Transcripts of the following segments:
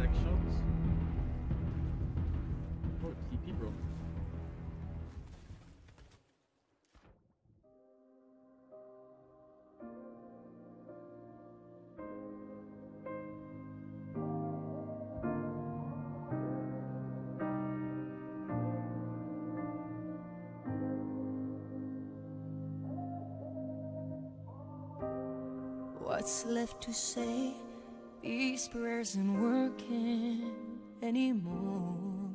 direct shots. Oh, TP, bro. What's left to say? These prayers aren't working anymore.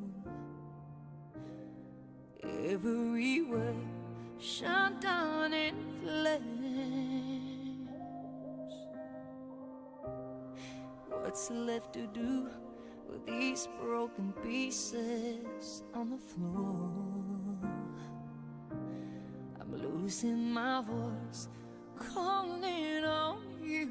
Every word shut down in flames. What's left to do with these broken pieces on the floor? I'm losing my voice, calling on you,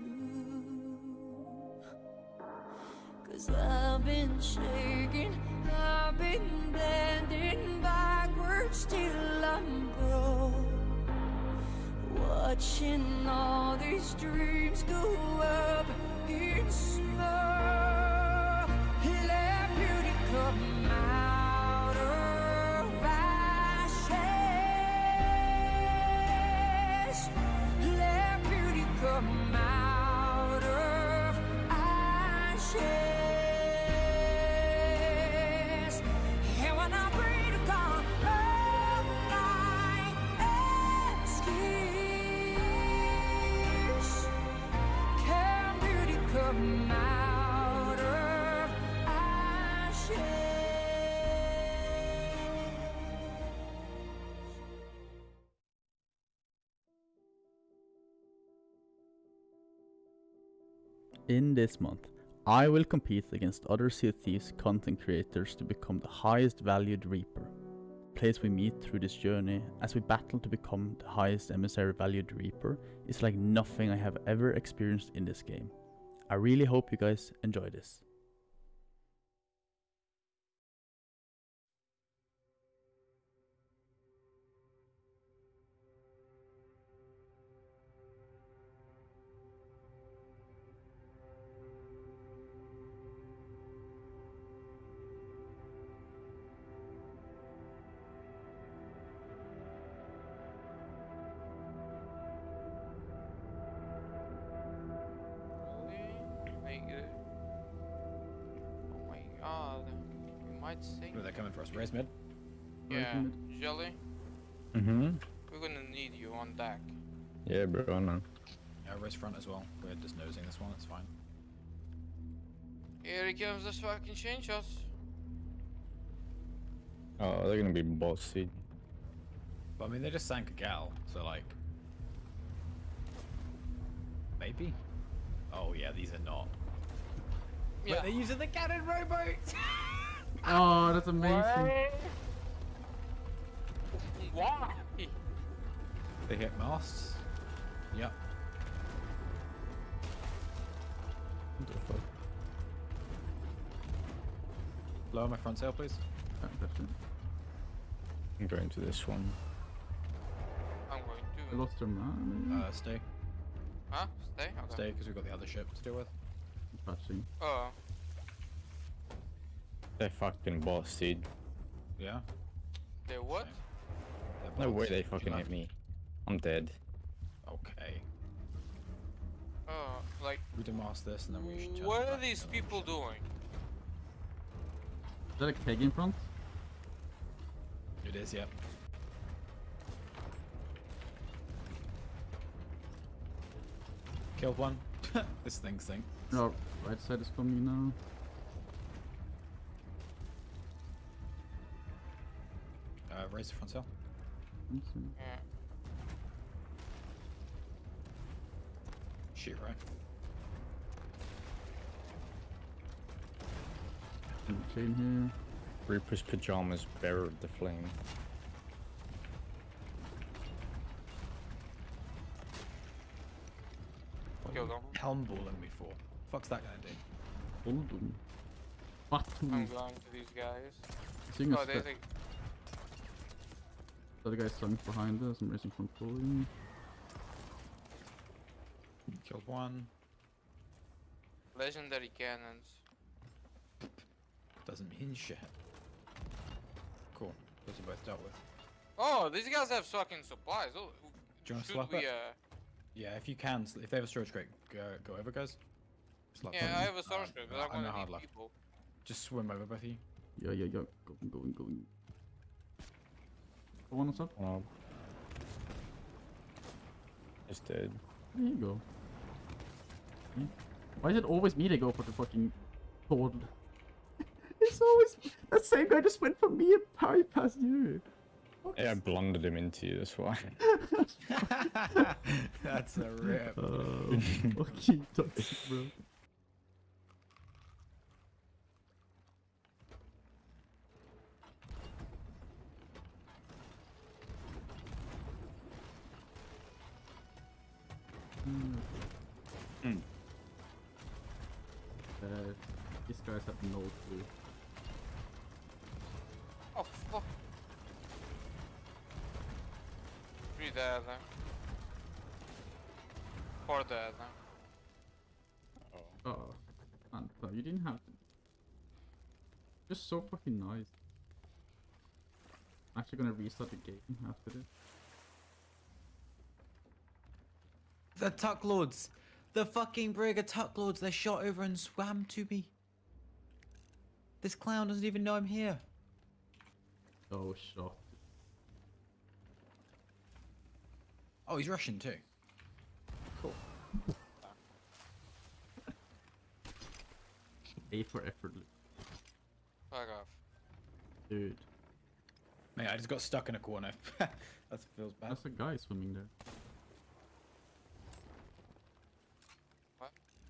'cause I've been shaking, I've been bending backwards till I'm broke, watching all these dreams go up in smoke. Let beauty come out of ashes. Let beauty come out of ashes. And when I pray to God of my excuse, can beauty come out of ashes? In this month, I will compete against other Sea of Thieves content creators to become the highest valued Reaper. The place we meet through this journey as we battle to become the highest Emissary Valued Reaper is like nothing I have ever experienced in this game. I really hope you guys enjoy this. Oh my god. You might sink. Oh, they're coming for us. Raise mid. Yeah, Jelly. Mm-hmm. We're gonna need you on deck. Yeah, bro, I know. Yeah, raise front as well. We're just nosing this one, it's fine. Here he comes, this fucking change us. Oh, they're gonna be bossy. But I mean, they just sank a gal, so like... Maybe? Oh yeah, these are not. Yeah. Wait, they're using the cannon rowboat! Oh, that's amazing. Why? They hit masts. Yep. What the fuck? Lower my front sail, please. I'm going to this one. I'm going I to. lost her man. Stay. Huh? Stay? Okay. Stay, because we've got the other ship to deal with. Patching. Oh. They fucking bossy. Yeah. They what? They're No bots. way they To fucking your hit me. I'm dead. left. Okay. Oh, like, We demast this and then we should turn what back are to these the people ship. doing? Is that a keg in front? It is, yep. Killed one. This thing sinks. No, right side is coming now. Raise the front sail. Yeah. Shoot, right? Chain here. Reaper's pajamas buried the flame. Kill them. Helm balling me for. Fuck's that gonna do? Hold on. What? I'm going to these guys. Seeing Oh, a there's step. a. The other guy's sunk behind us. I'm racing controlling. Killed one. Legendary cannons. Doesn't mean shit. Cool. Those are both dealt with. Oh, these guys have fucking supplies. Oh, Do you want to should swap we? it? Yeah, if you can. If they have a storage crate, go over, guys. Slap Yeah, it. I have a storage crate, but I'm I'm gonna a hard need luck. people. Just swim over, both of you. Yeah. Going. Go on, what's up? Oh. It's dead. There you go. Yeah. Why is it always me to go for the fucking sword? It's always that same guy just went for me and parry past you. Yeah, I blundered him into you, that's why. That's a rip. Fucking toxic, bro. These guys have no clue. Oh fuck. 3 dead. 4 dead. Oh, Anta, you didn't have to. Just so fucking nice. I'm actually gonna restart the game after this. The tuck lords. The fucking brig of tuck lords. They shot over and swam to me. This clown doesn't even know I'm here. Oh, shot. Oh, he's Russian too. Cool. A for effortless. Fuck off. Dude, Mate, I just got stuck in a corner. That feels bad. that's a guy swimming there. What?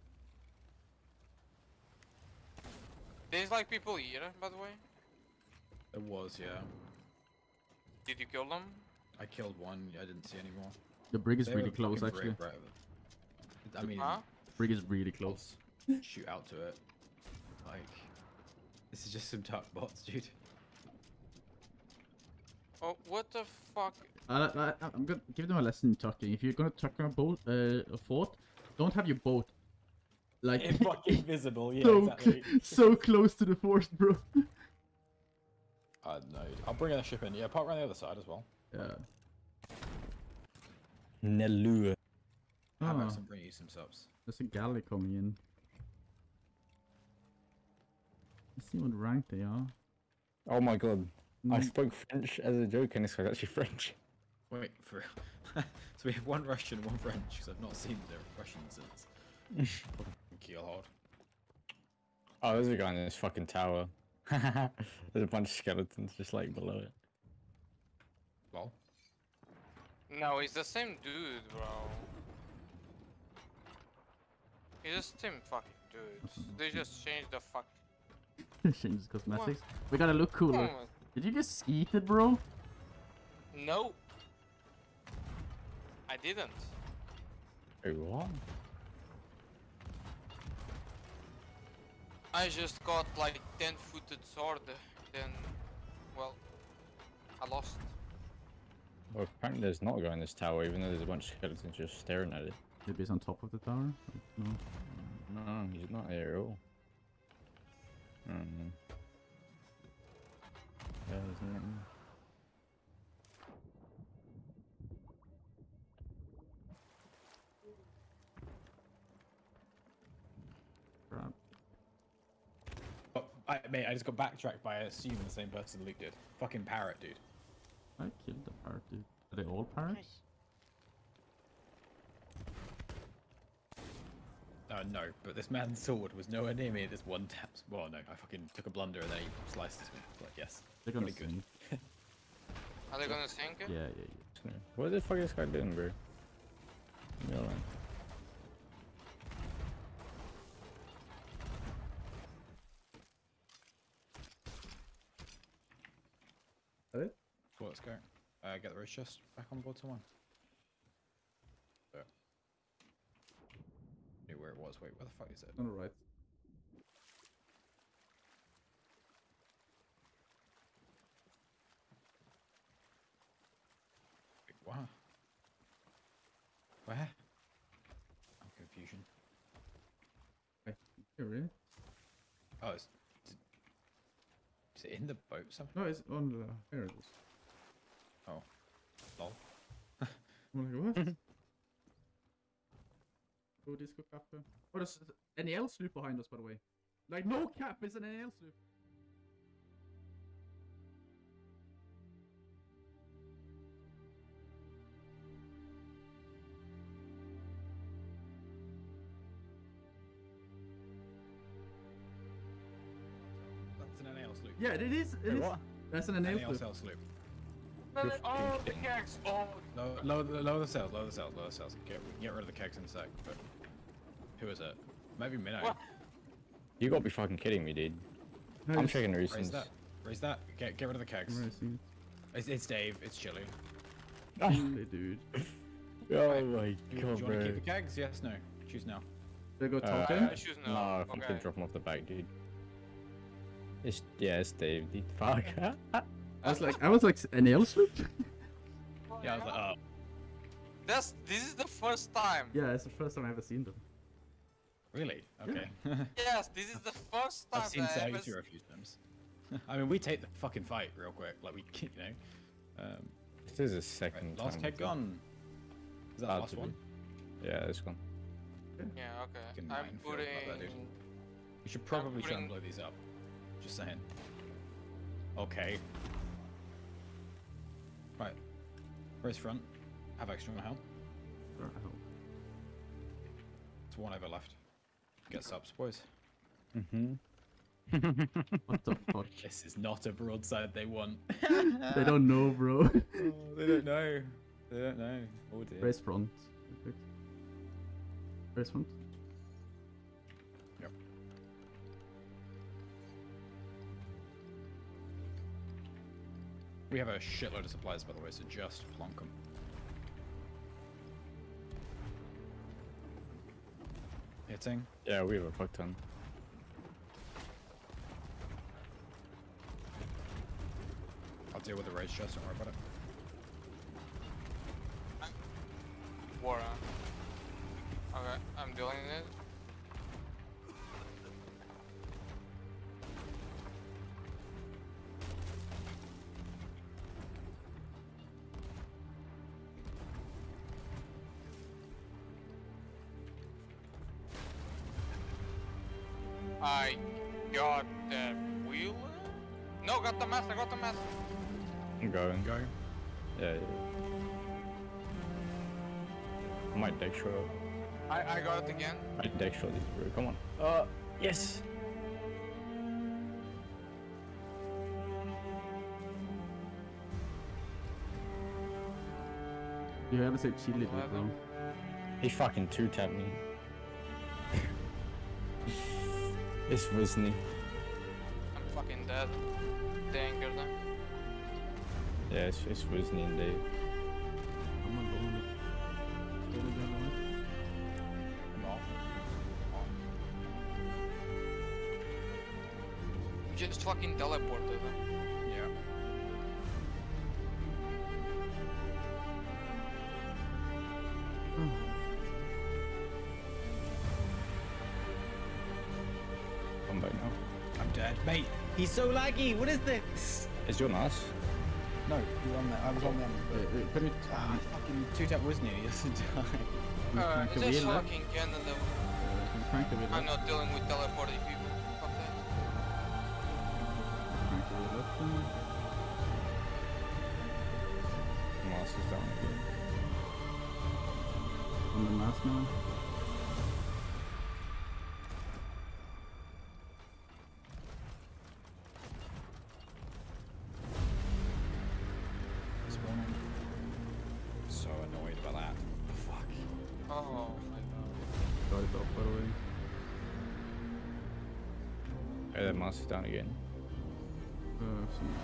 There's like people here, by the way. There was, yeah. Did you kill them? I killed one. I didn't see any more. The brig is They really were close, fucking actually. brave, right? I mean, Huh? Brig is really close. shoot out to it. Like, this is just some tuck bots, dude. Oh, what the fuck? I'm gonna give them a lesson in tucking. If you're gonna tuck a boat, a fort, don't have your boat like fucking visible, yeah, so so close to the fort, bro. No, I'll bring a ship in. Yeah, park around the other side as well. Yeah. Nellua. How Ah, about some bring you some subs? there's a galley coming in. Let's see what rank they are. Oh my god. I Mm. spoke French as a joke and this guy's actually French. Wait, for so we have one Russian and one French, because I've not seen the Russian since. Keelhold. Oh, there's a guy in this fucking tower. There's a bunch of skeletons just like below it. Well, No, it's the same dude, bro. He's the same fucking dude. They just changed the fuck. Changes cosmetics. We gotta look cooler. Oh, Did you just skeet it, bro? no. I didn't. Wait, what? I just got like 10-footed sword, then, well, I lost. Well, apparently there's not a guy in this tower, even though there's a bunch of skeletons just staring at it. Maybe he's on top of the tower? No. No, he's not here at all. I don't know. Yeah, isn't it? Crap. oh, mate, I just got backtracked by assuming the same person Luke did. Fucking parrot, dude. I killed the parrot, dude. Are they all parrots? No, but this man's sword was nowhere near me at this one tap. Well, no, I fucking took a blunder and then he sliced his me. Like, yes. They're gonna Pretty good. sink. Are they gonna sink it? Yeah. What the fuck is this guy doing, bro? Yeah, man. Hey? So let's go. Get the race chest back on board to one. There. Knew where it was. Wait, where the fuck is it? On the right. Wait, what? Where? I'm confusion. Hey, really? Oh, it's Is it in the boat somewhere? No, it's on the. There it is. Oh. Lol. I'm like, what? Oh, disco cafe. Oh, there's an NL sloop behind us, by the way. Like, no cap, it's an NL sloop. That's an NL sloop. Yeah, it is. It Wait, is. what? That's an NL sloop. NL sloop. Oh, the kegs! Oh, Lower the sails, lower the sails, lower the sails. Get rid of the kegs in a sec, but... Who is it? Maybe Minnow. what? You gotta be fucking kidding me, dude. No, I'm it's- checking Raise recents. that. Raise that. Get rid of the kegs. Where is he? It's Dave, it's Chili. Chili, dude. Oh my Do you god, want to bro. keep the kegs? Yes, no. Choose now. They go Uh, talking? I choose no. No, I think Okay. they drop him off the back, dude. It's Dave, dude. Fuck. I was like NL sloop? Yeah, I was like, oh. This is the first time. Yeah, it's the first time I've ever seen them. Really? Okay. Yes, this is the first time I've seen that I ever. Sagittarius a few times. I mean, we take the fucking fight real quick. Like, we, you know. This is a Right, second last time. keg gone. Is that the Had last to be. one? Yeah, it's gone. Yeah, okay. Fucking I'm minefield putting. like that, dude. You should probably try and putting- blow these up. Just saying. Okay. Right. Race front. Have extra helm. It's one over left. Get subs, boys. Mm-hmm. What the fuck? This is not a broadside they want. They don't know, bro. They don't know. They don't know. Oh dear. Race front. Race front. Yep. We have a shitload of supplies, by the way, so just plonk them. Hitting. Yeah, we have a fuck ton. I'll deal with the race chest, don't worry about it. War. Okay, I'm doing it. I got the wheel. No, got the master. Got the master. I'm going. Go. Yeah, yeah. I might deck shot. I got it again. I might deck shot these, bro. Come on. Yes. You ever say chili, dude, bro? He fucking two-tapped me. It's Wisney. I'm fucking dead. Danger them. Yeah, it's Wisney and Dave. I'm not going. I'm off. Just fucking teleported them. Yeah. Come back now. I'm dead. Mate, he's so laggy. What is this? Is your nice? No, you're on there. I was on them. Can we... Ah, fucking two-tap Wisney. He doesn't die. Is the that wheel left? fucking Canada? Can we crank the wheel I'm left? not dealing with teleporting people. Fuck that. Crank the wheel left. Master's down again. On the mast now. Spawning. So annoyed about that. The fuck? Oh my god. Got it off, by the way. Hey, that master's down again. Some...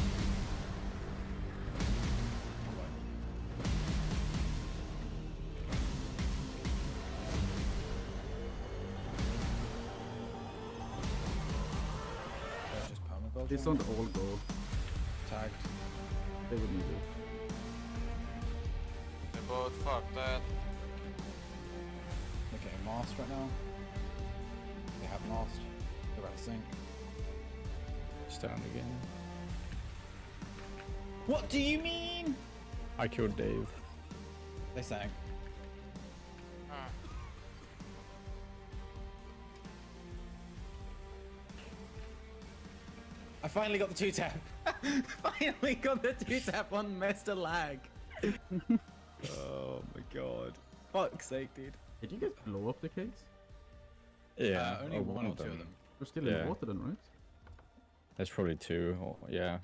Just permabuild. These don't all go. Tagged. They would need it. They both fuck that. They're getting mast right now. They have mast. They're about to sink. ship's down again. What do you mean? I killed Dave. They sank. I finally got the 2-tap. Finally got the 2-tap on Mr. Lag. Oh my god. Fuck's sake, dude. Did you guys blow up the kegs? Yeah, Only one or two of them. They're still in Yeah. the water then, right? There's probably 2. Or, yeah.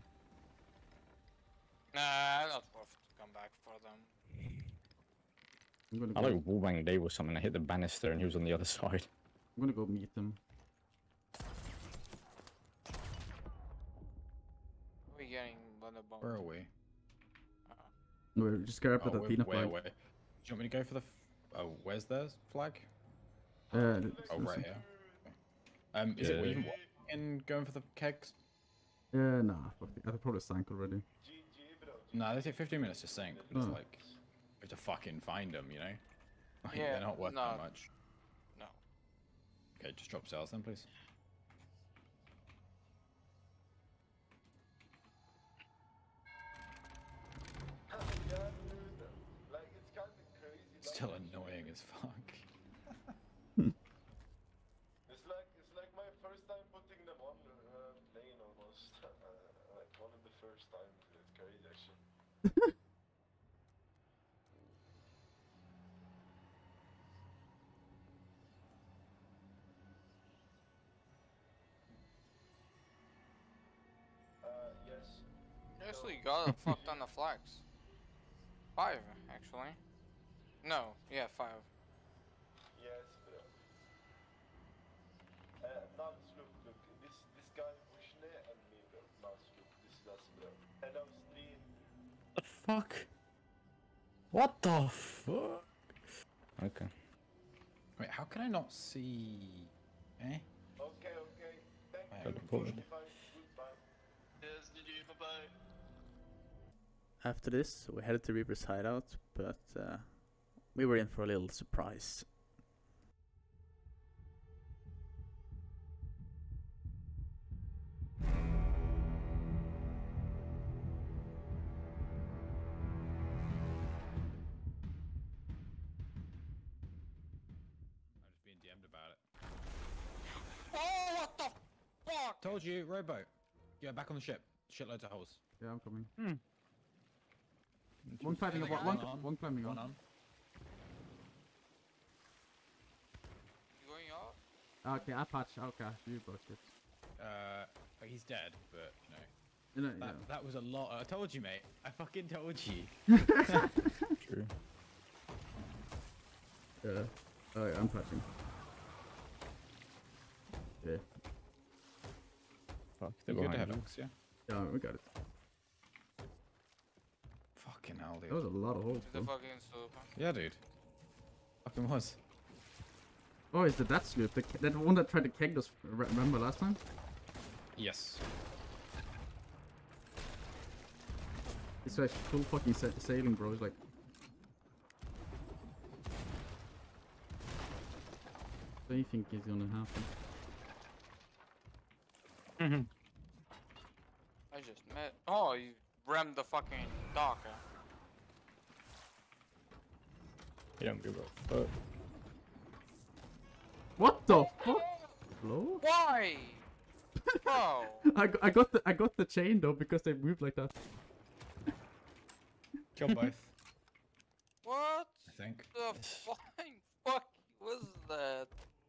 Nah, not worth to come back for them. I'm gonna I go, like wallbang Dave or something. I hit the banister and he was on the other side. I'm gonna go meet them. We're getting on the bomb. Where are we? No, just grab the we're Athena way flag. away. Do you want me to go for the... Oh, where's the flag? Uh, Oh, right here. Is it even in going for the kegs? Nah, fuck it. I probably sank already. No, they take 15 minutes to sink, but it's Oh. like... You have to fucking find them, you know? Like, Yeah, they're not worth no. that much. No. Okay, just drop sails then, please. Still annoying as fuck. It's like my first time putting them on plane almost. Like one of the first times. It's crazy actually. Yes. Yes, we got a fuck ton of flags. 5, actually. No, yeah, 5. Yes, bro. Now look, this guy Bushne and me, bro. Now look, this is us, bro. And now stream. The fuck? What the fuck? Okay. Wait, how can I not see... Eh? Okay, okay. Thank I you. haven't recorded. Goodbye. Goodbye. Yes, GG, bye bye. After this, we headed to Reaper's hideout, but we were in for a little surprise. I'm just being DM'd about it. Oh, what the fuck? Told you, rowboat. Yeah, back on the ship. Shitloads of holes. Yeah, I'm coming. Hmm. One climbing up, One on. one climbing One on. on. You going up? Okay, I patch. Okay, you broke it. He's dead, but, you know. You know, That was a lot. I told you, mate. I fucking told you. True. yeah. Alright, I'm patching. Yeah. Fuck, they're You good to behind have you. X, yeah? Yeah, we got it. Fucking hell, dude. That was a lot of holes, The bro. fucking sloop. Yeah, dude. Fucking was. Oh, is that sloop? That one that tried to keg us, remember last time? Yes. It's like full fucking sailing, bro. It's like... What do you think is gonna happen? I just met. Oh, you rammed the fucking dock. You don't give a fuck. What the fuck? Hello? Why? Bro. I got the chain though because they moved like that. Kill both, What I think. the flying fuck was that?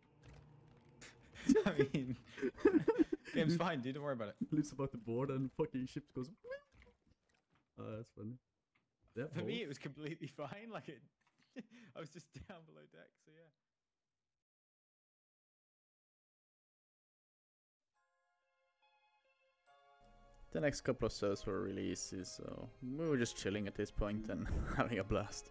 I mean, game's fine, dude. Don't worry about it. Leaves about the board and fucking ship goes. Oh, that's funny. Yeah, For me, it was completely fine. Like it, I was just down below deck, so yeah. the next couple of serves were really easy, so we were just chilling at this point and having a blast.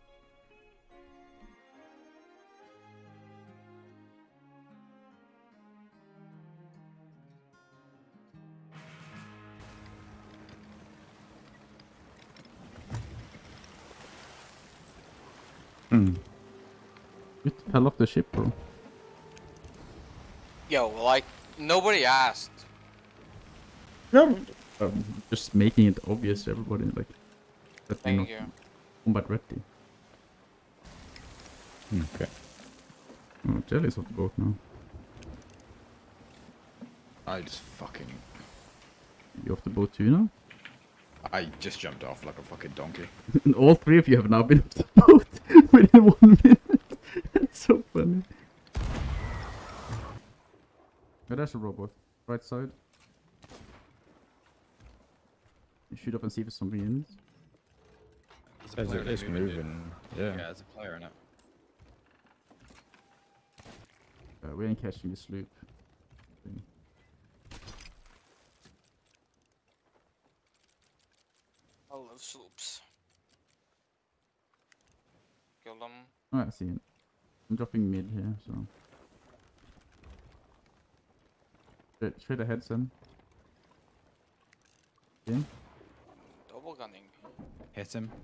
It fell off the ship, bro. Yo, like nobody asked. Yeah. Just making it obvious to everybody, like that we're Thank not you. combat ready. Okay. Oh, Jelly's off the boat now. I just fucking... You off the boat too now? I just jumped off like a fucking donkey. And all three of you have now been off the boat within 1 minute. That's so funny. Oh, there's a robot. Right side. You shoot up and see if it's something in it. There's a player It's moving, dude. moving. Yeah. Yeah, there's a player in it. We ain't catching the sloop. I love sloops. Kill them. Oh, I see it. I'm dropping mid here, so. Straight ahead, son. In. Double gunning. Hit him.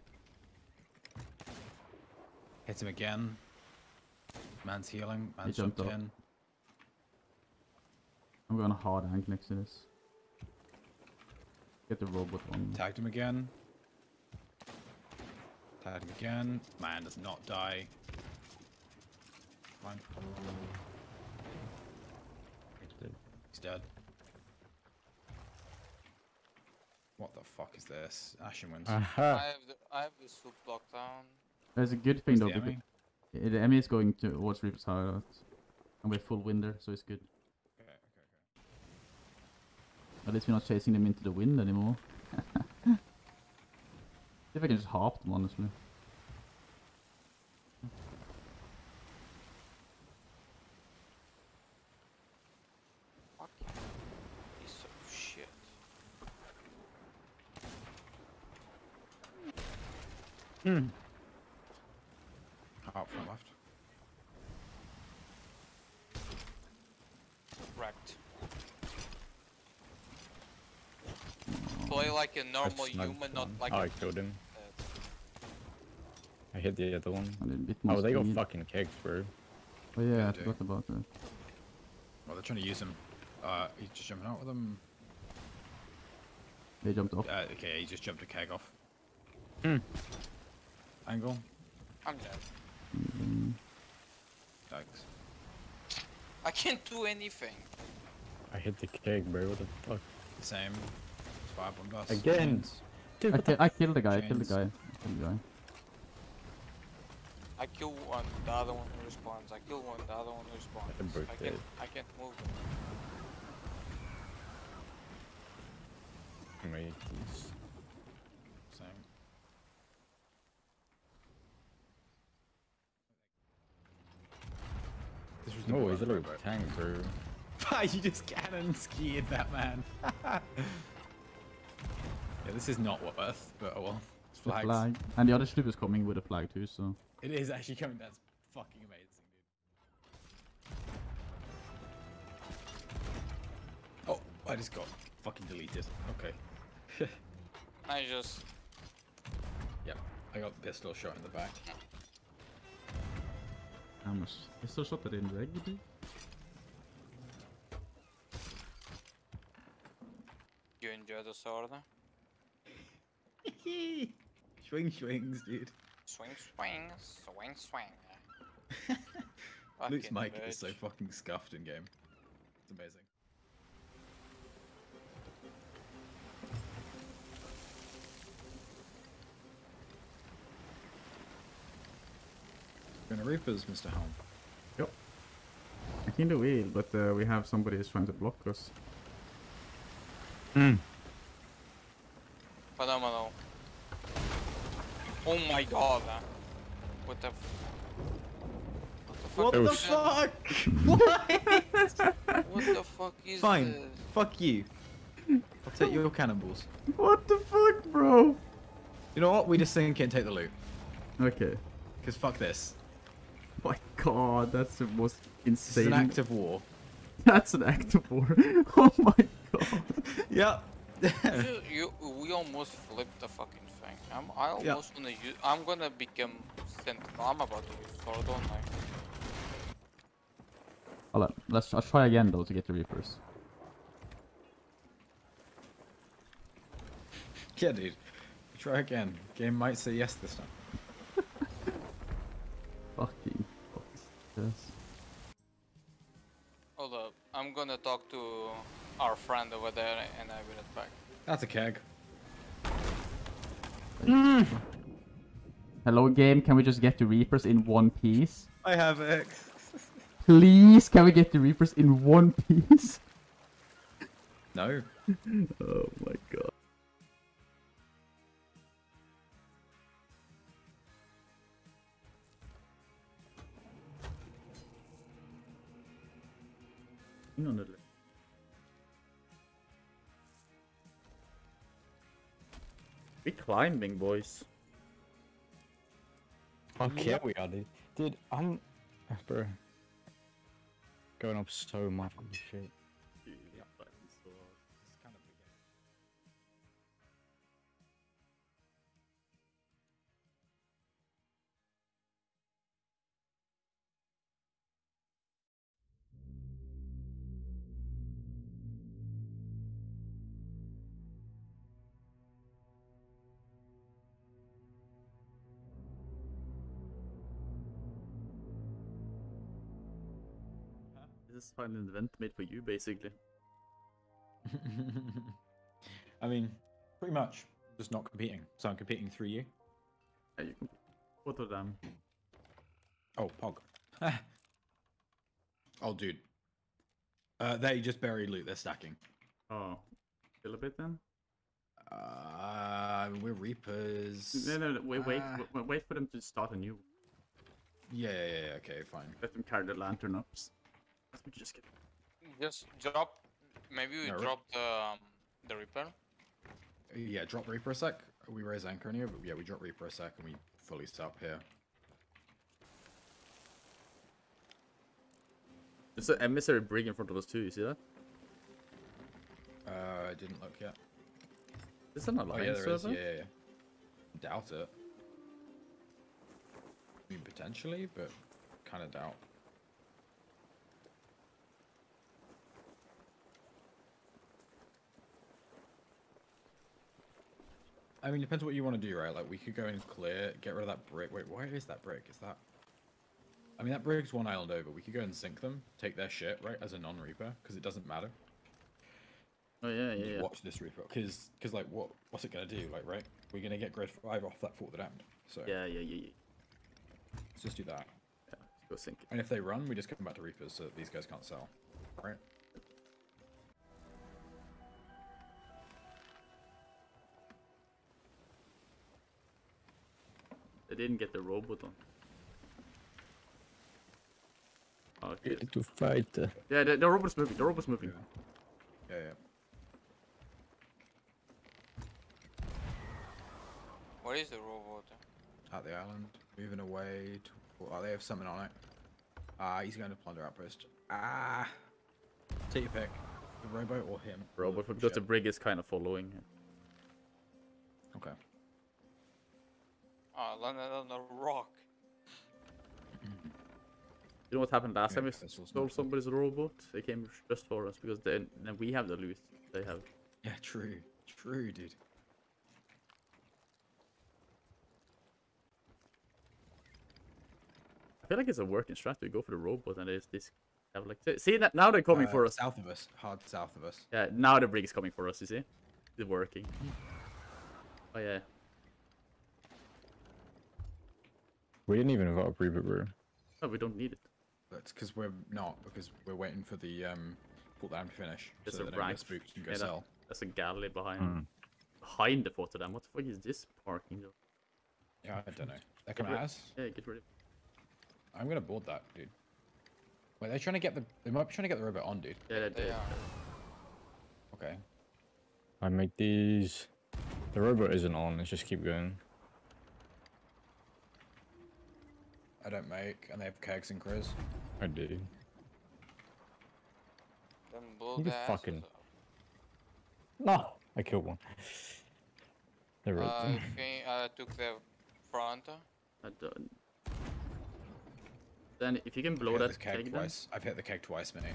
Hit him again. Man's healing. Man's jumped jumped up. in. I'm going a hard angle next to this. Get the robot on. Tagged him again. Tagged him again. Man does not die. Fine. He's dead. What the fuck is this? Ashen wins. Aha. I have the sloop locked down. There's a good thing Where's though, the because enemy? the enemy is going towards Reaper's hideout. And we're full winder, so it's good. Okay. At least we're not chasing them into the wind anymore. If I can just harp them, honestly. Fuck you. Piece of shit. Out from left. Wrecked. Play like a normal human, not like Oh, a I killed him. I hit the other one. And a bit more Oh, they got speed. fucking kegs, bro. Oh yeah, I Yeah, dude. forgot about that. Well, they're trying to use him. He's just jumping out with them. They jumped off. Okay, he just jumped a keg off. Hmm. Angle. I'm dead. Thanks. I can't do anything. I hit the keg, bro. What the fuck? The same. It's 5-1 bus. Again. Dude, what I killed the guy, I killed the Chains. guy. I killed the guy. I kill one, the other one responds. I kill one, the other one responds. The bird dead. I can't move. Mateys. Same. This was the No, ball he's a I was little right tank, bro. about. You just cannon skied that man. Yeah, this is not worth, but oh well. It's The flags. flag. And the other sloop is coming with a flag too, so. It is actually coming. That's fucking amazing, dude. Oh, I just got fucking deleted. Okay. I just... Yep, I got the pistol shot in the back. How much? Is still shot that in reg, you do? You enjoy the sword? Swings, dude. Swing, swing, swing, swing. Luke's Fucking mic is so bitch. fucking scuffed in game. It's amazing. Gonna Reapers, Mr. Helm. Yep. I can do wheel, but we have somebody who's trying to block us. Phenomenal. Oh my god. What the What fuck? the is fuck? that? What the fuck is Fine. this? Fuck you. I'll take your cannonballs. What the fuck, bro? You know what? We just sink it and take the loot. Okay. Because fuck this. My god, that's the most This is insane. an act of war. That's an act of war. Oh my god. Yep. We almost flipped the fucking thing. I almost gonna use. I'm gonna become sentinel. I'm about to use sword, don't I? Hold on. I'll try again though to get the Reapers. Yeah, dude. Try again. Game might say yes this time. Fucking yes. Hold up. I'm gonna talk to our friend over there and I'll be right back. That's a keg. Hello game, can we just get the Reapers in one piece? I have it. Please, can we get the Reapers in one piece? No. Oh my god. We climbing, boys. Fuck yeah, we are, dude. Dude, I'm... Bro. Going up so much of shit. This is finally an event made for you, basically. I mean, pretty much. Just not competing. So I'm competing through you. Yeah, you can both of them. Oh, Pog. Oh, dude. They just bury loot. They're stacking. Oh, kill a bit then. We're Reapers. No, wait for them to start anew. Yeah, okay, fine. Let them carry the lantern up. Let me just get. Just drop. Maybe we No, drop the Reaper. Yeah, drop Reaper a sec. We raise anchor in here, but yeah, we drop Reaper a sec and we fully stop here. There's an emissary brig in front of us too, you see that? I didn't look yet. Is that an Oh, alliance yeah, there is. server? Yeah. Doubt it. I mean, potentially, but kind of doubt. I mean, depends what you want to do, right? Like, we could go and clear, get rid of that brick. Wait, why is that brick? Is that... I mean, that brick's one island over. We could go and sink them, take their shit, right, as a non-Reaper, because it doesn't matter. Oh, yeah. Watch this Reaper, because like, what's it going to do, like, right? We're going to get grade 5 off that Fort of the Damned, so... Yeah. Let's just do that. Yeah, let's go sink it. And if they run, we just come back to Reapers, so that these guys can't sell, right? They didn't get the robot on. Oh, okay. To fight. Yeah, the robot's moving. The robot's moving. Yeah. Where is the robot? At the island, moving away. Oh, they have something on it. He's going to plunder outpost. Take your pick. The robot or him? Robot, because the brig is kind of following. Okay. Landed on a rock. You know what happened last time we vessels stole not- somebody's robot? They came just for us because then we have the loot. They have. Yeah, true, dude. I feel like it's a working strategy. Go for the robot and there's this. Have like see that now they're coming for us. South of us, hard south of us. Yeah, now the brig is coming for us. You see, it's working. Oh yeah. We didn't even vote up Reaper, bro. No, we don't need it. That's because we're not, because we're waiting for the Fort Dam to finish. There's so a they don't rank. get spooked and go Yeah, sell. That's a galley behind. Hmm. Behind the Fort of them. What the fuck is this parking though? Yeah, I don't know. They're coming at us. Yeah, get rid of. I'm gonna board that, dude. Wait, they're trying to get the. They might be trying to get the robot on, dude. Yeah, They are. Okay. I make these. The robot isn't on. Let's just keep going. I don't make, and they have kegs and Chris. I do. Then blow You the just asses fucking- up. No, I killed one. The I robot. think I took the front. I don't. Then if you can blow I've hit that this keg keg, then twice. I've hit the keg twice, Minnie.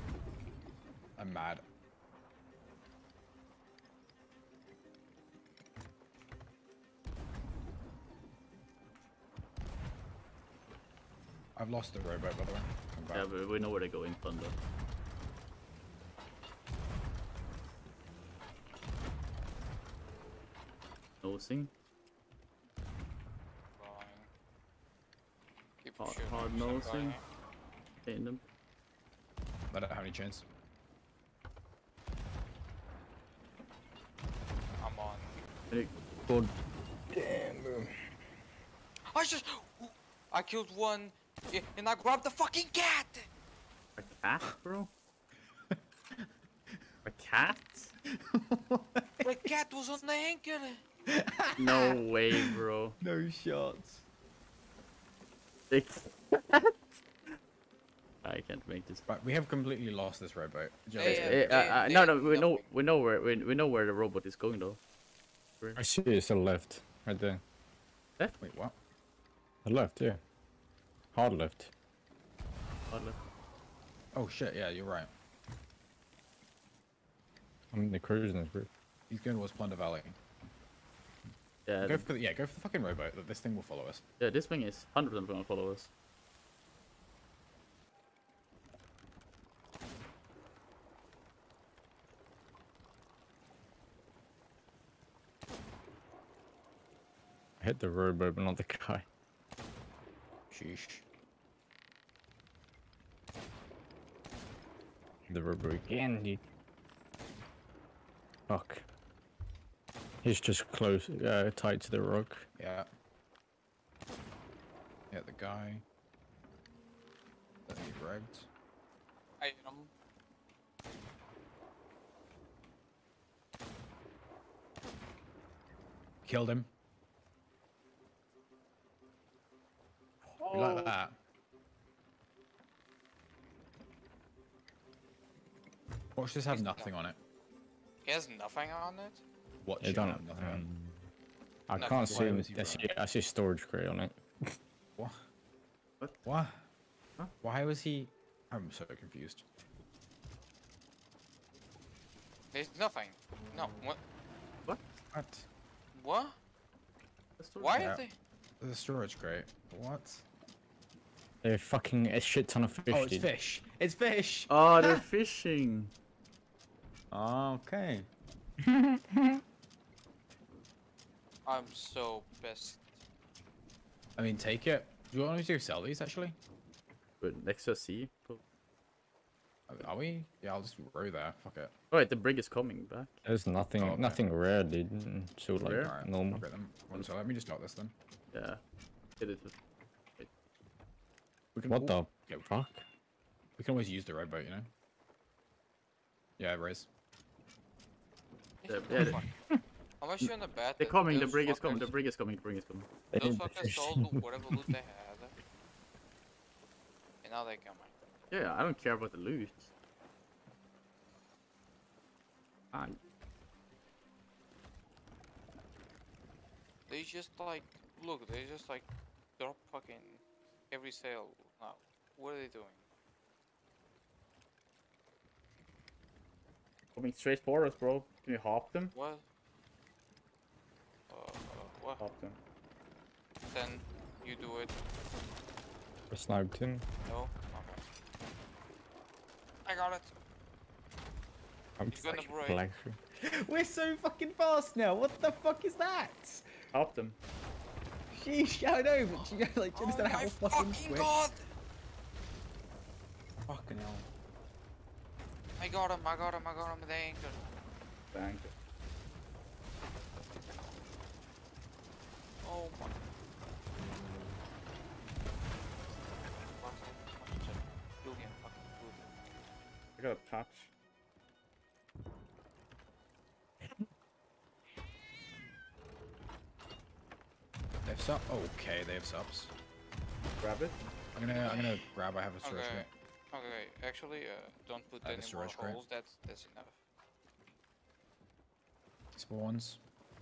I'm mad. I've lost the rowboat, by the way. I'm back. Yeah, but we know where they're going, Thunder. Nosing. Keep Hard, shooting, hard keep nosing. going. Hitting them. I don't have any chains. I'm on. Hey, good. I killed one, and I grabbed the fucking cat. A cat, bro? A cat? The cat was on the anchor. No way, bro. No shots. It's I can't make this. Right, we have completely lost this rowboat. No, we know where the robot is going though. I see it's to the left, right there. Left? Wait, what? The left, yeah. Hard left. Hard left. Oh shit, yeah, you're right. I'm in the cruising this bridge. He's going towards Plunder Valley. Yeah, Go for the fucking rowboat. This thing will follow us. yeah, this thing is 100% gonna follow us. I hit the rowboat, but not the guy. Sheesh. The rowboat again, dude. Fuck. He's just close, tied to the rock. Yeah. Yeah, the guy. That he ragged. I hit him. Killed him. You like that? Watch this have nothing on it. He has nothing on it. Watch They it don't. have nothing on it. I No, can't why see him. was he I see storage crate on it. What? What? What? Huh? Why was he? I'm so confused. There's nothing. No. What? What? What? That's too Why Yeah. are they? The storage crate. What? They're fucking a shit ton of fish. Oh, it's dude. fish. It's fish. Oh, they're fishing. Okay. I'm so pissed. I mean, take it. Do you want me to sell these actually? But next to a sea. Are we? Yeah, I'll just row there. Fuck it. Oh wait, the brig is coming back. There's nothing, Oh, okay. nothing rare, dude. So like Rare? Alright. normal. Okay then. So let me just start this then. Yeah. Hit it. We can, What the Yeah, fuck? we can always use the rowboat, you know. Yeah, raise. Yeah, yeah, How much you on the bat? they're that coming. The those brig is coming. The fuckers- brig is coming. The brig is coming. They Those need the fuckers fish. sold whatever loot they had. And now they're coming. Yeah, I don't care about the loot. Fine. They just like, look, they just like drop fucking every sale now. What are they doing? Coming straight for us, bro. Can you hop them? What? What? Hop them. Then you do it. I sniped him. No? Okay. I got it. I'm He's gonna fucking break. black. We're so fucking fast now. What the fuck is that? Hop them. Sheesh, I know, but you know, like, do you Oh understand how my fucking fucking quick? god! Fucking hell. I got him with the anchor. Thank you. Oh my. Julian, fucking Julian. I got a patch. They have sub. Oh, okay, they have subs. Grab it. I'm gonna grab. I have a storage Okay. crate. Okay, actually, don't put The any more storage crate. holes. That's enough. Spawns.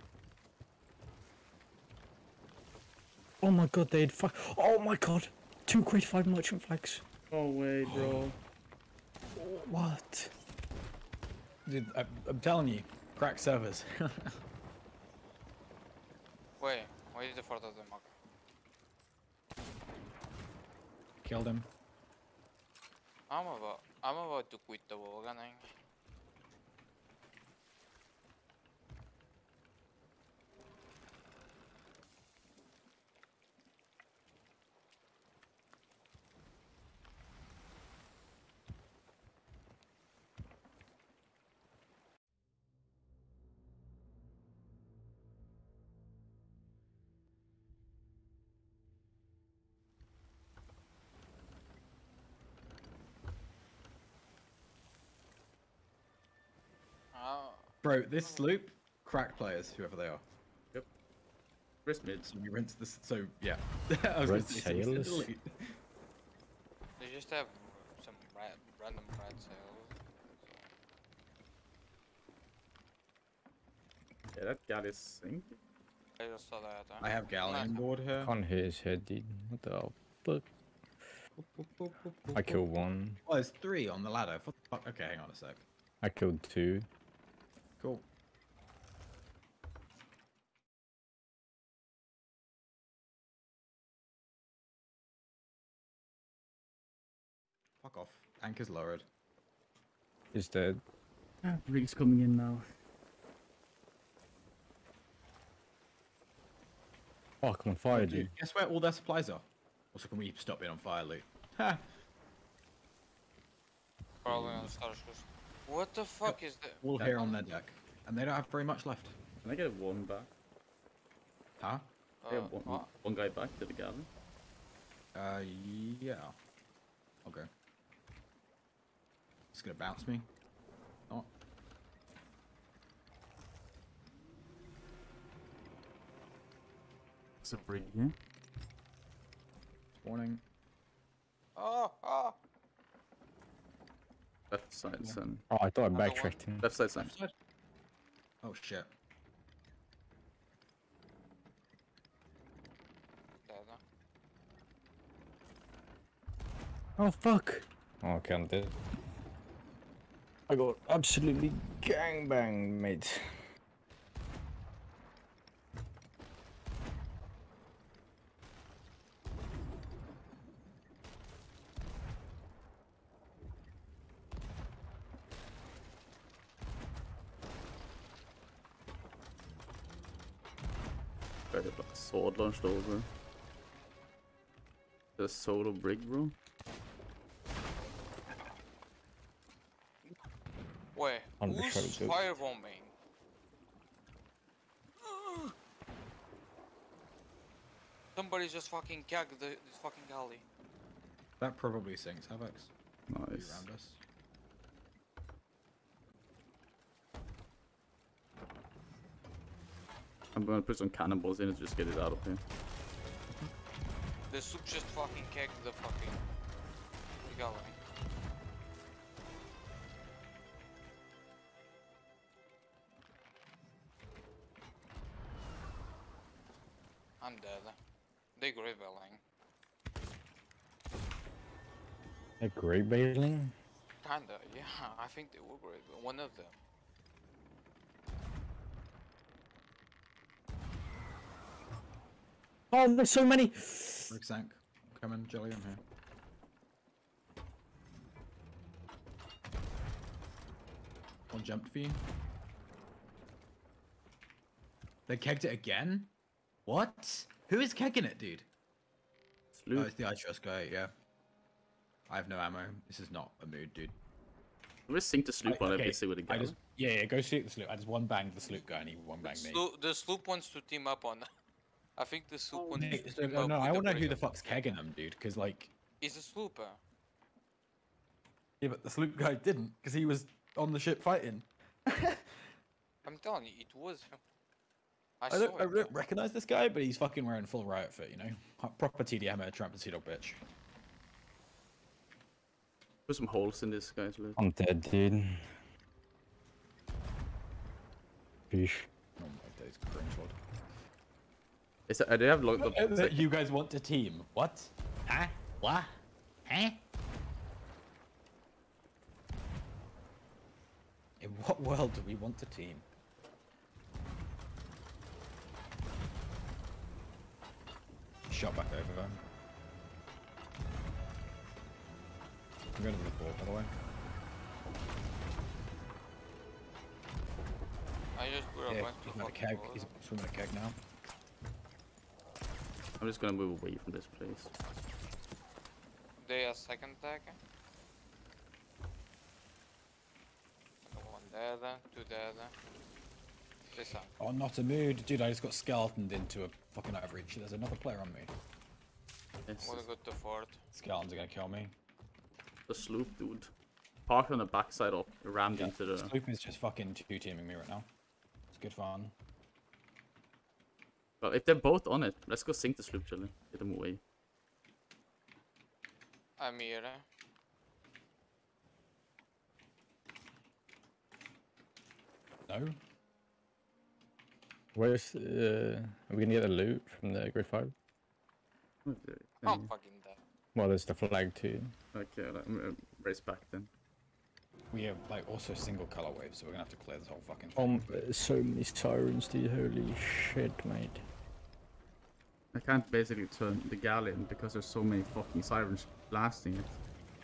Oh my god, they'd fuck. Oh my god, 2 grade 5 merchant flags. No way, bro. What? Dude, I'm telling you, crack servers. Wait, where is the photo of the mug? killed him. I'm about to quit the war gunning. Bro, this sloop, crack players, whoever they are. Yep. Wrist mid. So we rinse this. So yeah, I was Red gonna say, so we said sails? delete. They just have some random red sails. Yeah, that guy is sinking. I just saw that. I have galleon Nice. board here. Can't hit his head, dude. What the fuck? I killed one. Oh, there's 3 on the ladder. What the fuck? Okay, hang on a sec. I killed 2. Cool. Fuck off. Anchor's lowered. He's dead. Rig's coming in now. Fuck, I'm on fire, dude. Guess where all their supplies are? Also, can we stop being on fire, loot? Ha! Probably on the starships. What the fuck is that? All here on their deck. And they don't have very much left. Can I get one back? Huh? I get one guy back to the galley. Yeah. Okay. It's gonna bounce me. Oh. It's a brig here. Warning. Oh. Left side, son. Oh, I thought I Another backtracked him. Left side, son. Left side. Oh shit. Oh, fuck. Oh, okay, I'm dead. I got absolutely gangbanged, mate. Got a sword launched over. The solo brig, bro. Wait, I'm gonna try who's to do- firebombing? Somebody just fucking gagged this fucking galley. That probably sinks Havocs. Nice. Around us. I'm gonna put some cannonballs in and just get it out of here. The soup just fucking gagged the galley. I'm dead. They graveling. A great bailing? Kinda, yeah. I think they were grave. One of them. Oh, there's so many! Brig sank. Come in, Jelly, I'm here. One jumped for you. They kegged it again? What? Who is kegging it, dude? Oh, it's the I Trust guy, yeah. I have no ammo. This is not a mood, dude. I'm gonna sink the sloop on it, Okay, basically with a gun. Yeah, go shoot the sloop. I just one banged the sloop guy and he one banged me. The sloop wants to team up on. I think the sloop wants Nick, to team no, up I with want to know who the brigade. fuck's kegging them, dude. Because like, He's a slooper. yeah, but the sloop guy didn't, because he was on the ship fighting. I'm telling you, it was him. I I don't saw it. recognize this guy, but he's fucking wearing full riot fit, you know? Proper TDM, Trump and Sea-Dog bitch. Put some holes in this guy's loot. I'm dead, dude. Beesh. Oh my days, cringe lord. Is that, they have logged up. You guys want to team? What? Huh? What? Huh? In what world do we want to team? Shot back over them. I'm going to the fort, by the way. I just put a Yeah, bunch he's of got a fucking keg. water. He's swimming a keg now. I'm just gonna move away from this place. They are second attack. One there then, two there then. This one. Oh, not a mood. Dude, I just got skeletoned into a fucking average. There's another player on me. It's I'm gonna go to fort. Skeletons are gonna kill me. the sloop, dude. Parked on the backside up, rammed into the... Sloop is just fucking two-teaming me right now. It's good fun. Well, if they're both on it, let's go sink the sloop, chilling. Get them away. I'm here. No? Where's are we gonna get the loot from the grade 5? I'm fucking dead. Well, there's the flag too. Okay, let me race back then. We have like also single color waves, so we're gonna have to clear this whole fucking thing. So many sirens, dude. Holy shit, mate. I can't basically turn the galleon because there's so many fucking sirens blasting it.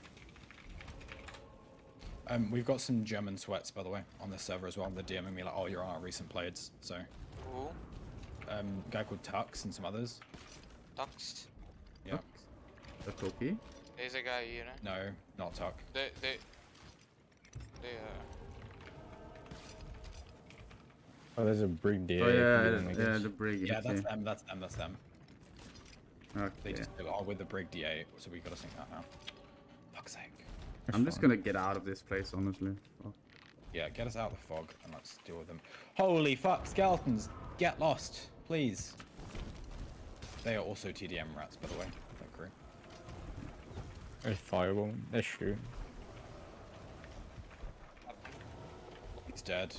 We've got some German sweats, by the way, on this server as well. They're DMing me like, oh, you're on our recent players. So, Who? a guy called Tux and some others. Tux? Yeah. That's okay. There's a guy here. No, not Tuck. They Oh, there's a brig there. Oh yeah, the brig. Yeah, okay. that's them. They Okay. just are with the brig D8, so we gotta sink that now. Fuck's sake. I'm just gonna get out of this place, honestly. Fuck. Yeah, get us out of the fog and let's deal with them. Holy fuck, skeletons! Get lost, please. They are also TDM rats, by the way. That crew. There's fireball. That's true. He's dead.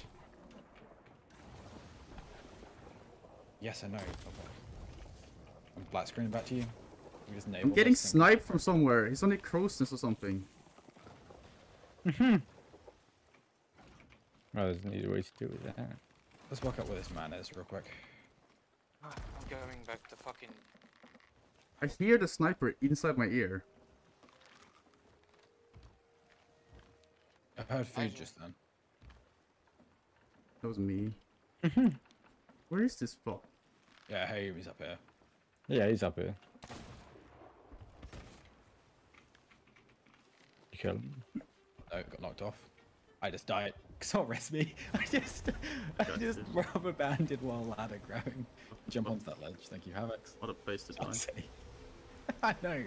Yes, I know. Okay. I'm black screening back to you. We just I'm nailed getting this thing. sniped from somewhere. He's on a crow's nest or something. Oh, there's an easy way to do it. Yeah. Let's work out where this man is real quick. I'm going back to fucking. I hear the sniper inside my ear. I heard food just then. That was me. Where is this fuck? Yeah, hey, he's up here. Yeah, he's up here. You kill him. No, got knocked off. I just died. Can't rest me. I just rubber banded while ladder grabbing. Jump onto that ledge. Thank you, Havocs. What a place to die. I'll say. I know.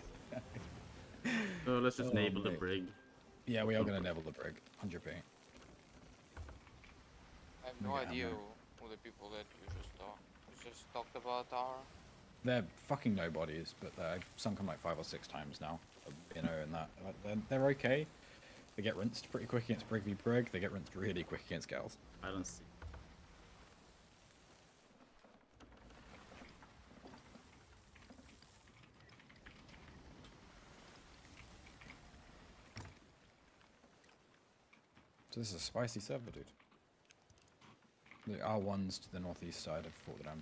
So let's just Oh, enable the mate. brig. Yeah, we are gonna level the brig. 100p. I have no Yeah, idea man. who the people that you just talked about are. They're fucking nobodies, but I've sunk them like 5 or 6 times now. You know, and that like, they're okay. They get rinsed pretty quick against Brig v Brig. They get rinsed really quick against Gals. I don't see. So this is a spicy server, dude. The R1's to the northeast side of Fort Damned.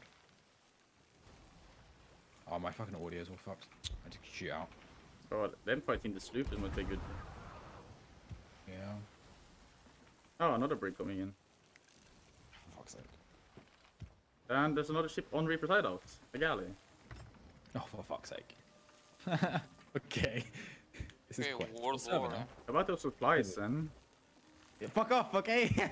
Oh, my fucking audio is all fucked. I took shoot out. Oh, them fighting the sloop is not very good. Yeah. Oh, another brig coming in. For fuck's sake. And there's another ship on Reaper's hideout. A galley. Oh, for fuck's sake. Okay. This is Okay, quite World server War. now. How about those supplies then? Yeah, fuck off, okay?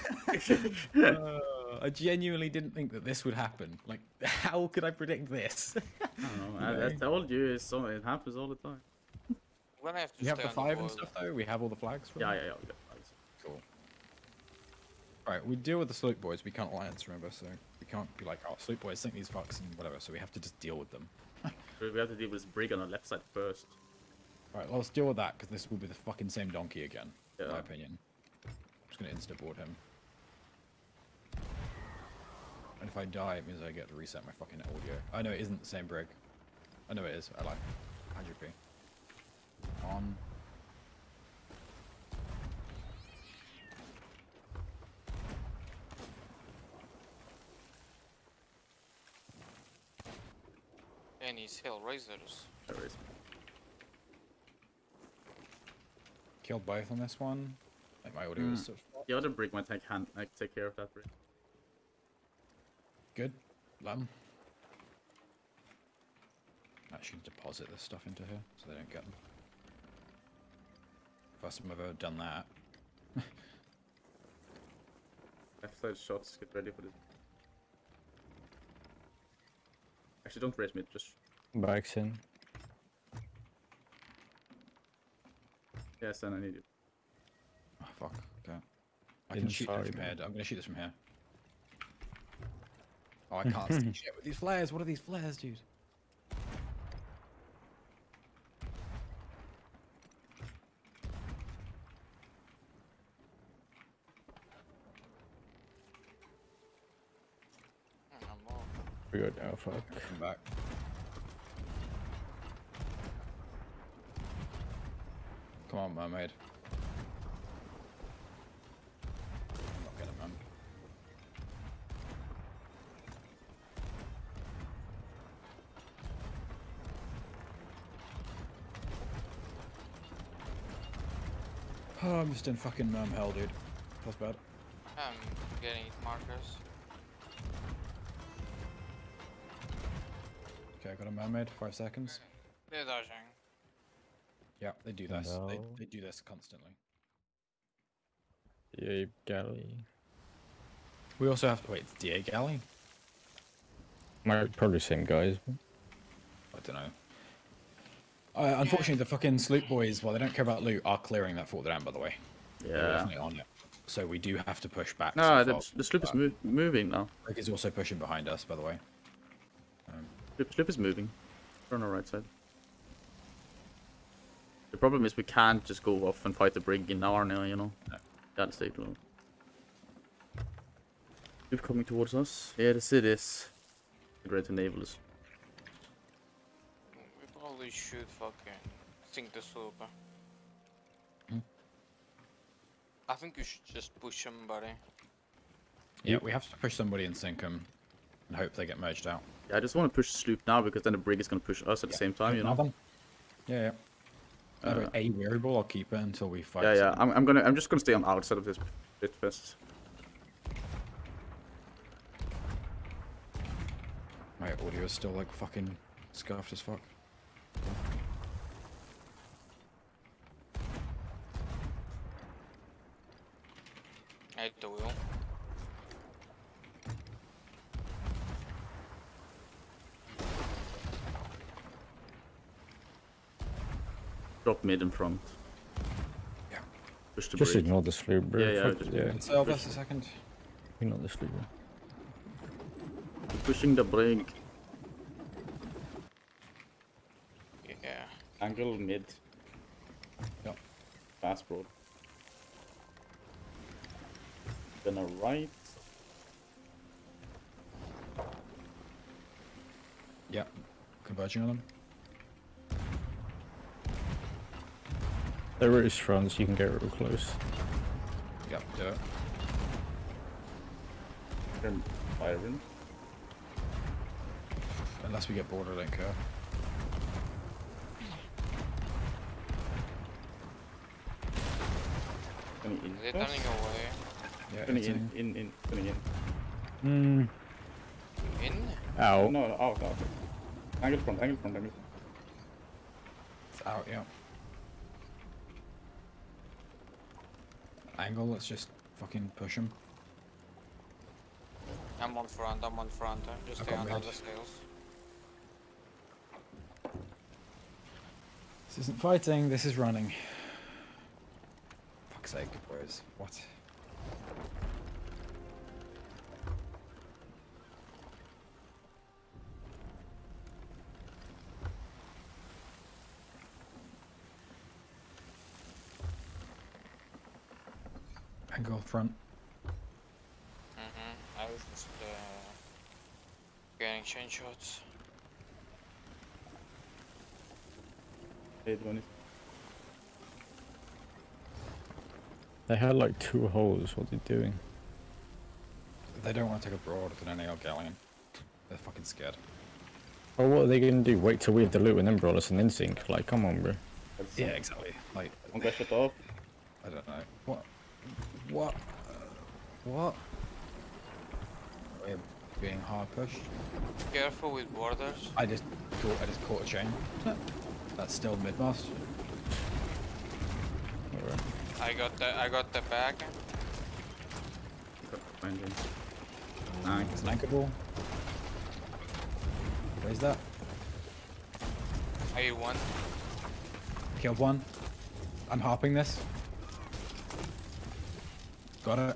I genuinely didn't think that this would happen. Like, how could I predict this? I don't know. I told you, it happens all the time. We're gonna have to We have stay the on 5 and board. stuff though? We have all the flags for Yeah, them? yeah, yeah. Cool. Alright, we deal with the slope boys. We can't alliance, remember, so we can't be like, oh, slope boys, sink these fucks and whatever, so we have to just deal with them. We have to deal with this brig on the left side first. Alright, well, let's deal with that, because this will be the fucking same donkey again, in Yeah. my opinion. I'm just gonna insta-board him. And if I die, it means I get to reset my fucking audio. I know it isn't the same brig. I know it is. I like 100p. On. And he's Hellraisers. There is. killed both on this one. Like my audio is sort of The other brig might take care of that brig. good. Lamb. Actually deposit this stuff into here so they don't get them. First time I've ever done that. Left side shots, get ready for this. Actually, don't raise me, just... Bikes in. Yes, then I need you. Oh fuck, okay. I can shoot Inside, this from here. man. I'm gonna shoot this from here. Oh, I can't see shit with these flares. What are these flares, dude? We go down, fuck. Come back. Come on, mermaid. I'm not getting man. Oh, I'm just in fucking hell, dude. That's bad. I'm getting markers. Okay, I got a mermaid. 5 seconds. They're dodging. Yeah, they do this. No. They do this constantly. Yeah, galley. We also have to wait. The DA galley? Might probably same guys. I don't know. Unfortunately, the fucking sloop boys, while they don't care about loot, are clearing that fort down. By the way, they're Yeah. definitely on it. So we do have to push back. No, so the sloop is moving now. Rick is also pushing behind us. By the way. Sloop is moving. We're on our right side. The problem is we can't just go off and fight the brig in our now, you know. No. Gotta stay close. Sloop coming towards us. Yeah, this it is. Get ready to naval us. We probably should fucking sink the sloop. I think you should just push him, buddy. Yeah, we have to push somebody and sink them, and hope they get merged out. Yeah, I just want to push the sloop now because then the brig is gonna push us at the same time, you know. Yeah, yeah. A variable, I'll keep it until we fight. Yeah, yeah. I'm just gonna stay on the outside of this bit first. My audio is still like fucking scuffed as fuck. I hit the wheel. Drop mid in front. Yeah. Push the Just brig. ignore the sloop, bro. Yeah, yeah, Fuck, just- yeah. So that's a second. Ignore the sloop. Pushing the brig. Yeah. Angle mid. Yep. Fast broad. Then a right. Yeah. Converging on them. They're really strong, so you can get real close. Yep, do it. Turn firing. Unless we get bored, I don't care. Coming in. They're turning away. Yeah, Coming it's in. Coming in. Hmm. In? Ow. No, out. Angle front. It's out, yeah. Angle, let's just fucking push him. I'm on front. Just I've stay got on mid. the sails. This isn't fighting, this is running. Fuck's sake, boys. What? Angle front. I was just getting chain shots. They had like 2 holes. What are they doing? They don't want to take a broad with an NAL galleon. They're fucking scared. Oh, what are they gonna do? Wait till we have the loot and then brawl us and then sink? Like, come on, bro. Yeah, exactly. Like, One guy shut off. I don't know. What? What? What? We're being hard pushed. Careful with borders. I just caught a chain. That's still mid-mast. I got the bag. Find him. Nah, It's an anchor ball. Where's that? I hit one. Killed one. I'm harping this. Got it.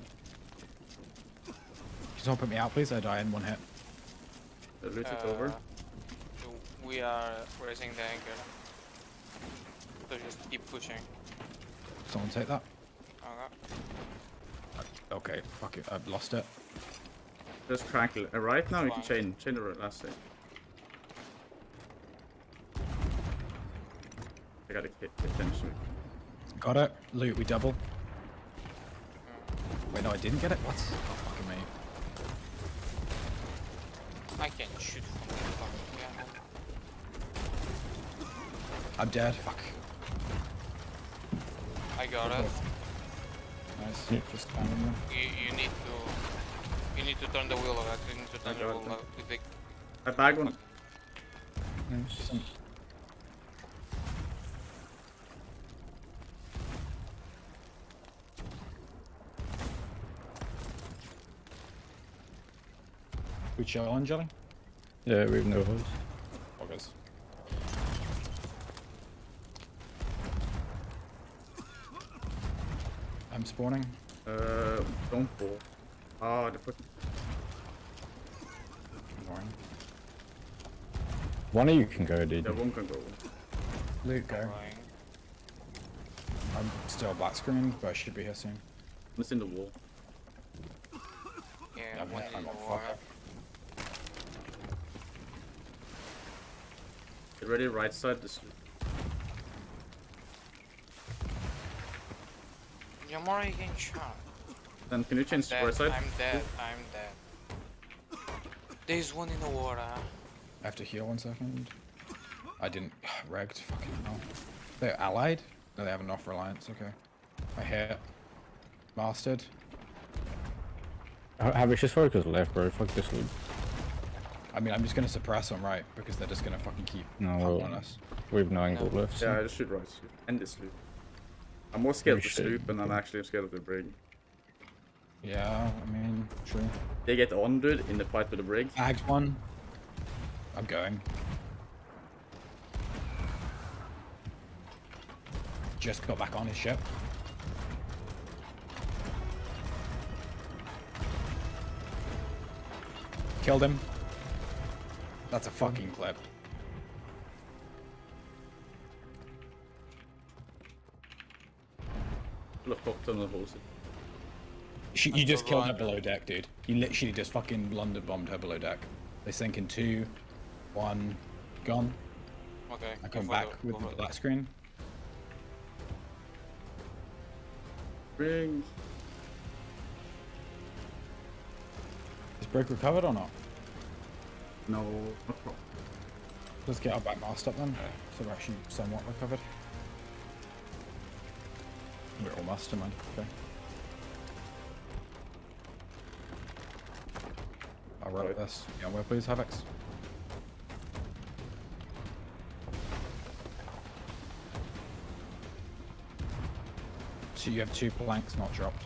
Just help me out, please. I die in one hit. The loot is over. We are raising the anchor. So just keep pushing. Someone take that. Okay. Okay, fuck it. I've lost it. Just crack it. Right now you can chain the last thing. I gotta get attention. Got it. Loot, we double. Wait, no, I didn't get it? What? Oh, fucking me. I can shoot from the fucking cannon. I'm dead. Fuck. I got it. Nice. Just spamming them. You need to turn the wheel of it. You need to turn the wheel with the... I bagged one. Nice. We chill on, Jelly? Yeah, we have no host. Okay. I'm spawning. Don't fall. Ah, the fucking... Ignoring. One of you can go, dude. Yeah, one can go. Luke, go. I'm still black screened, but I should be here soon. It's in the wall. Yeah, I'm one on in the fuck water. up. Get ready, right side. This. You're more getting shot. Then can you change Dead. right side? I'm dead. I'm dead. There's one in the water. I have to heal 1 second. I didn't. Regged. Fucking hell. They're allied? No, they have enough reliance. Okay. I hit. Mastered. Have we just focus left, bro? Fuck this loot. I mean, I'm just gonna suppress them, right? Because they're just gonna fucking keep No, on us. we have no angle left. Yeah, I just shoot right. End this loop. I'm more scared of the sloop and I'm actually scared of the brig. Yeah, I mean, true. They get on, dude, in the fight with the brig. Bagged one. I'm going. Just got back on his ship. Killed him. That's a fucking clip. Full of top tunnel holes. You just killed her below deck, dude. You literally just fucking London bombed her below deck. They sink in 2, 1, gone. Okay. I come back with the black screen. Brig. Is Brig recovered or not? No, not problem. Let's get our back mast up then. So we're actually somewhat recovered. We're all mastermind, okay. I'll roll this. Yeah, where please, Havocs? So you have 2 planks not dropped.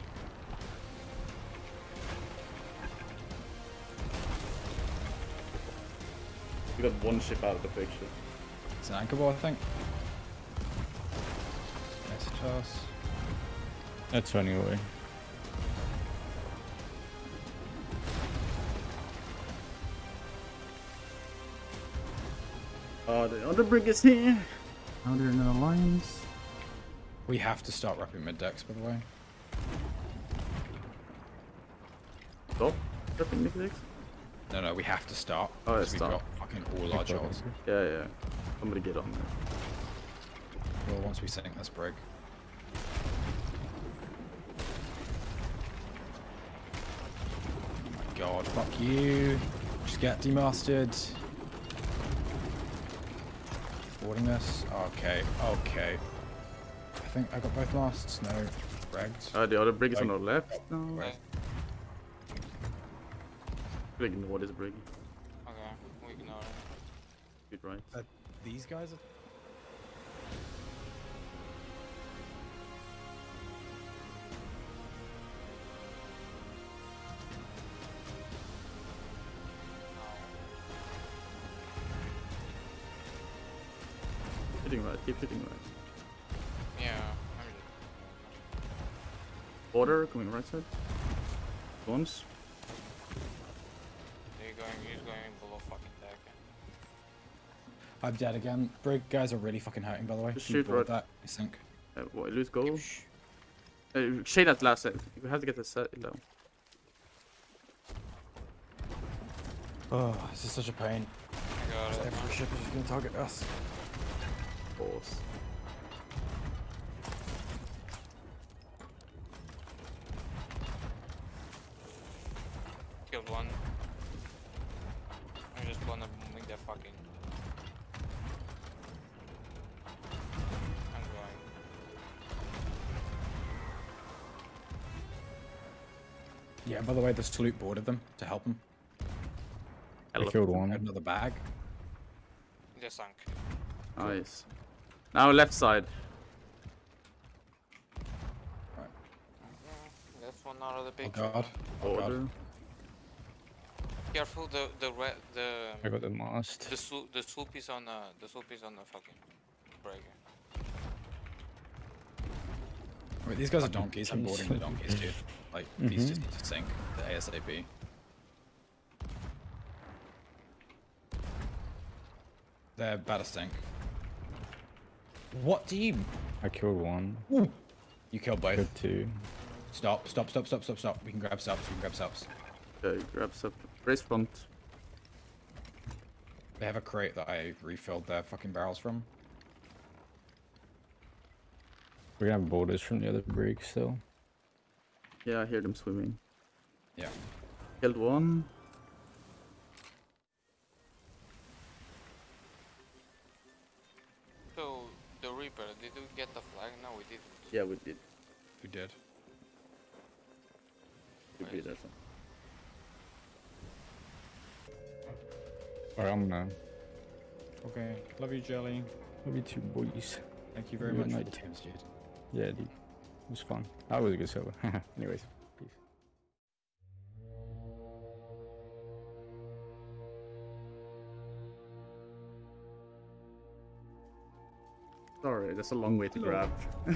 We got one ship out of the picture. It's an anchor ball, I think. Next to us. That's running away. The other brig is here. Now they're in an alliance. We have to start wrapping mid decks, by the way. Stop. Dropping the decks. No, we have to start. Oh, yeah, because we've start. got fucking all our jobs. Yeah, yeah. Somebody get on there. Well, once we sink this brig. Oh my god, fuck you. Just get demastered. Boarding this. Okay, okay. I think I got both masts. No, regged. The other brig is on Right. our left. No. Okay. Brig, what is brig? Okay, we ignore it. Good right. These guys are. Hitting right, keep hitting right. Yeah, Border coming right side. Once. he's going below fucking deck. I'm dead again. Brig guys are really fucking hurting, by the way. Just Can you shoot board right. that, I think. What, lose goal? Shade that last set. We have to get the set low. Oh, this is such a pain. I got it. Every ship is just gonna target us. Pause. Killed one. I just wanna make that fucking. I'm going. Yeah, by the way, the sloop boarded them to help them. I killed one. Another bag. They sunk. Nice. Now left side. That's one out of the Oh picture. god. Oh Border. god. Careful, I got the mast. the sloop is on the fucking breaker. Wait, these guys are donkeys. I'm boarding the donkeys, dude. Like, these just need to sink the ASAP. They're about to sink. What team? I killed one. You killed both. Killed two. Stop. We can grab subs. Okay, grab some. Race front. They have a crate that I refilled their fucking barrels from. We're gonna have borders from the other brig still. Yeah, I hear them swimming. Yeah. Killed one. So the Reaper, did we get the flag? No, we didn't. Yeah, we did. We did. We did that. Alright, I'm gonna. Okay. Love you, Jelly. Love you too, boys. Thank you very Good much for night. the tips, dude. Yeah, dude. It was fun. That was a good server. Anyways, peace. Sorry, that's a long way to grab.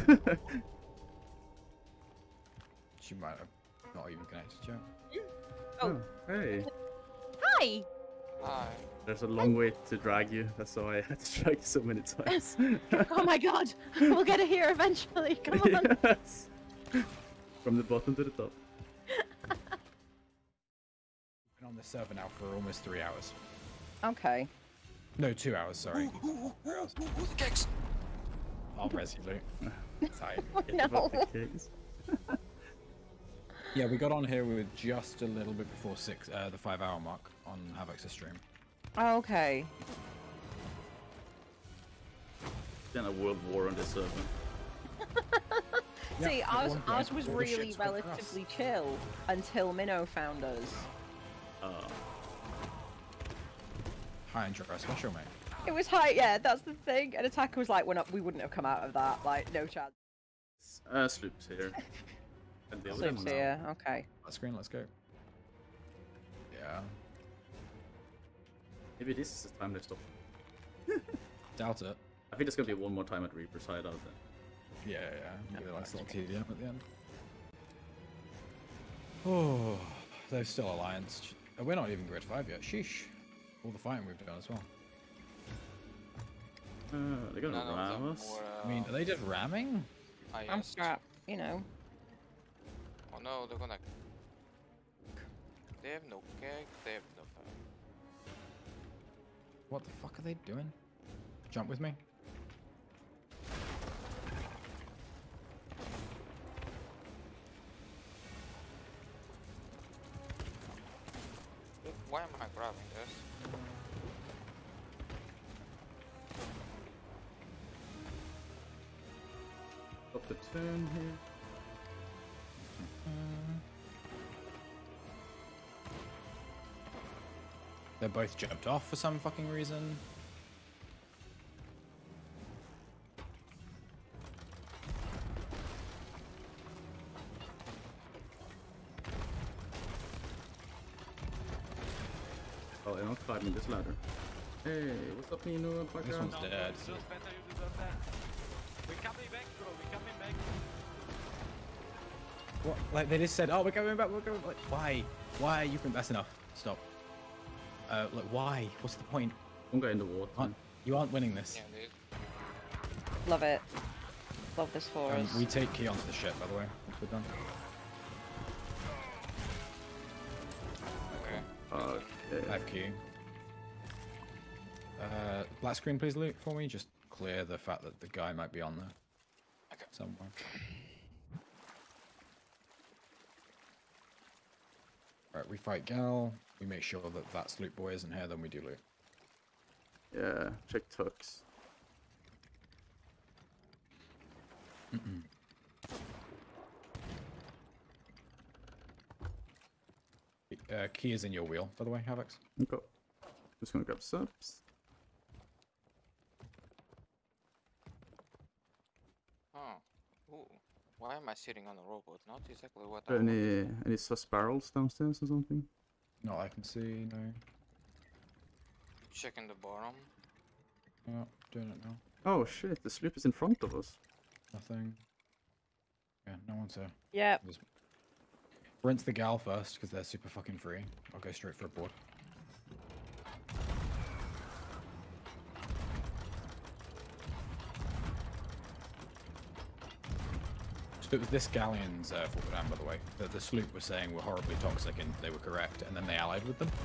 She might have not even connected yet. Oh, hey. Hi! Hi. There's a long way to drag you. That's why I had to drag you so many times. Oh my god! We'll get it here eventually, come on! Yes. From the bottom to the top. Been on the server now for almost 3 hours. Okay. No, 2 hours, sorry. Ooh, the kicks! I'll res you, Luke. Tight. Get about the case. Yeah, we got on here with just a little bit before the 5 hour mark on Havoc's stream. Okay. Then a world war on this server. See, Yeah, ours all the was ships really went across. relatively chill until Minnow found us. High and dry special, mate. It was high, yeah, that's the thing. An attacker was like, we wouldn't have come out of that, like, no chance. Sloops here. And the other Sloops one now. here, okay. Let's screen, let's go. Yeah. Maybe this is the time they stop. Doubt it. I think there's gonna be one more time at Reaper side out there. Yeah. Maybe a nice little TDM at the end. Oh, they're still Alliance. We're not even Grid 5 yet. Sheesh. All the fighting we've done as well. They're gonna None of ram them us. were, I mean, are they just ramming? I'm highest. scrap, you know. Oh no, they're gonna. They have no cake, they have no fire. What the fuck are they doing? Jump with me. Why am I grabbing this? platoon here. They're both jumped off for some fucking reason. Oh, I'm not climbing this ladder. Hey, what's up, Nino? This one's dead. We're coming back, bro. We're coming back. What? Like they just said, oh, we're coming back. We're going. Like, why? Why are you? That's enough. Stop. Like why? What's the point? Don't go in the water. You aren't winning this. Yeah, dude. Love it. Love this for us. We take key onto the ship, by the way. Once we're done. Okay. I have key. Black screen, please, loot for me. Just clear the fact that the guy might be on there. Okay. Somewhere. Right, we fight Gal. We make sure that that sloop boy isn't here, then we do loot. Yeah, check Tux. Key is in your wheel, by the way, Havox. Okay. Just gonna grab subs. Oh. Ooh. Why am I sitting on a robot? Not exactly what Are I wanted. any sus barrels downstairs or something? No, I can see, no. Checking the bottom. No, doing it now. Oh shit, the sloop is in front of us. Nothing. Yeah, no one's here. Yep. Just rinse the Gal first, because they're super fucking free. I'll go straight for a board. So it was this galleon's forward hand, by the way, that the sloop was saying were horribly toxic, and they were correct, and then they allied with them.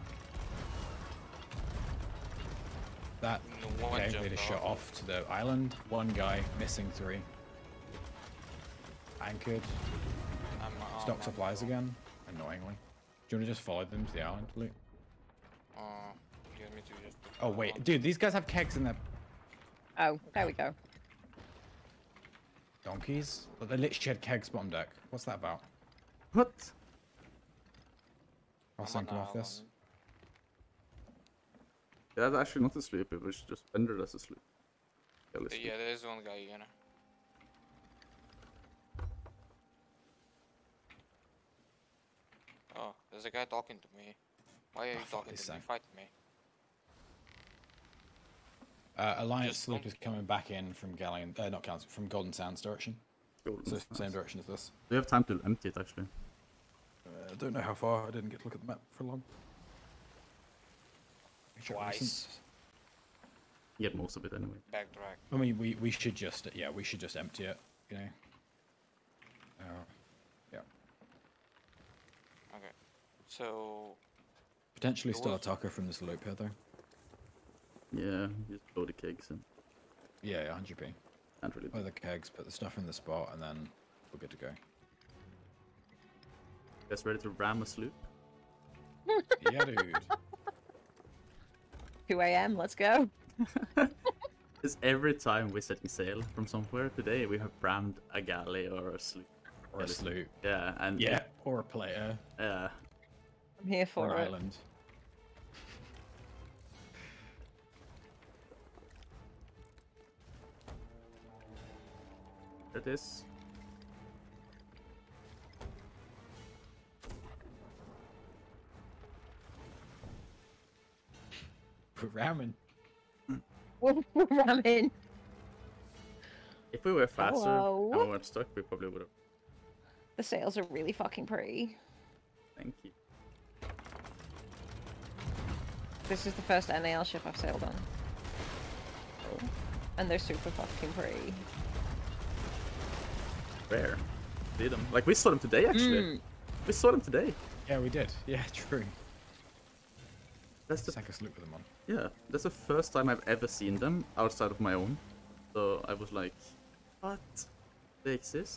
That, No one okay, they jumped just shot off. off to the island. One guy, missing 3. Anchored. Stock supplies again, annoyingly. Do you want to just follow them to the island, Luke? You want me to just... Oh wait, dude, these guys have kegs in their Oh, there we go. donkeys? But they literally had kegs bottom deck. What's that about? What? I'll I'm sink on them off the this. Yeah, that's actually not a sloop, it was just rendered as a sloop. Yeah, there's one guy, you know. Oh, there's a guy talking to me. Why are you talking this to me? thing. Fight me. Alliance Just sloop don't- is coming back in from Galleon, not Galleon, from Golden Sands direction. Golden So it's the same Sands. direction as this. Do you have time to empty it actually? I don't know how far. I didn't get to look at the map for long. Twice. Get most of it anyway. Backtrack. I mean, we should just we should just empty it. You know. Yeah. Okay. So... Potentially still a Yours? tucker from this loop here though. Yeah, just blow the kegs and Yeah, 100p. can't really. Blow the kegs, put the stuff in the spot, and then we're good to go. Guys ready to ram a sloop? Yeah, dude. 2 a.m. Let's go. It's every time we're setting sail from somewhere. Today we have rammed a galley or a sloop. Or a sloop. Yeah, and Yeah, or a player. yeah. I'm here Or for an it. island. There it is. We're ramming. We're ramming. If we were faster Hello? and we weren't stuck, we probably would have. The sails are really fucking pretty. Thank you. This is the first NAL ship I've sailed on. And they're super fucking pretty. Rare. See them. Like we saw them today actually. We saw them today. Yeah, we did. Yeah, true. That's the Sank a sloop with them on. yeah. That's the first time I've ever seen them outside of my own. So I was like, what? They exist?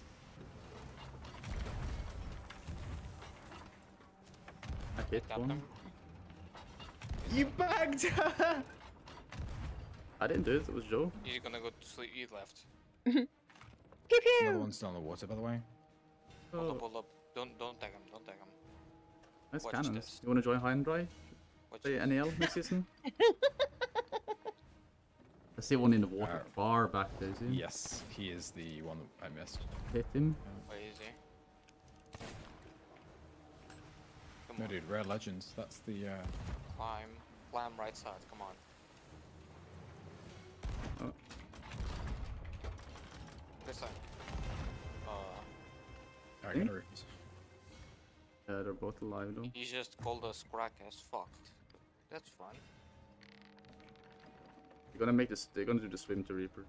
I hit Tap one. them. You bagged her! I didn't do it. It was Joe. He's gonna go to sleep. He left. Another one's still in the water, by the way. Pull up. Don't tag him. Don't tag him. Nice Watch cannons. this. You wanna join High and Dry? Watch Play this. NAL next season? I see one in the water far back there, see? Yes, he is the one that I missed. Hit him. Where is he? Come No, on. dude, Rare Legends. That's the. Climb. Climb right side. Come on. Oh. This side. I got a Yeah, they're both alive though. He just called us crack as fucked. That's fine. They're gonna make this. They're gonna do the swim to Reaper.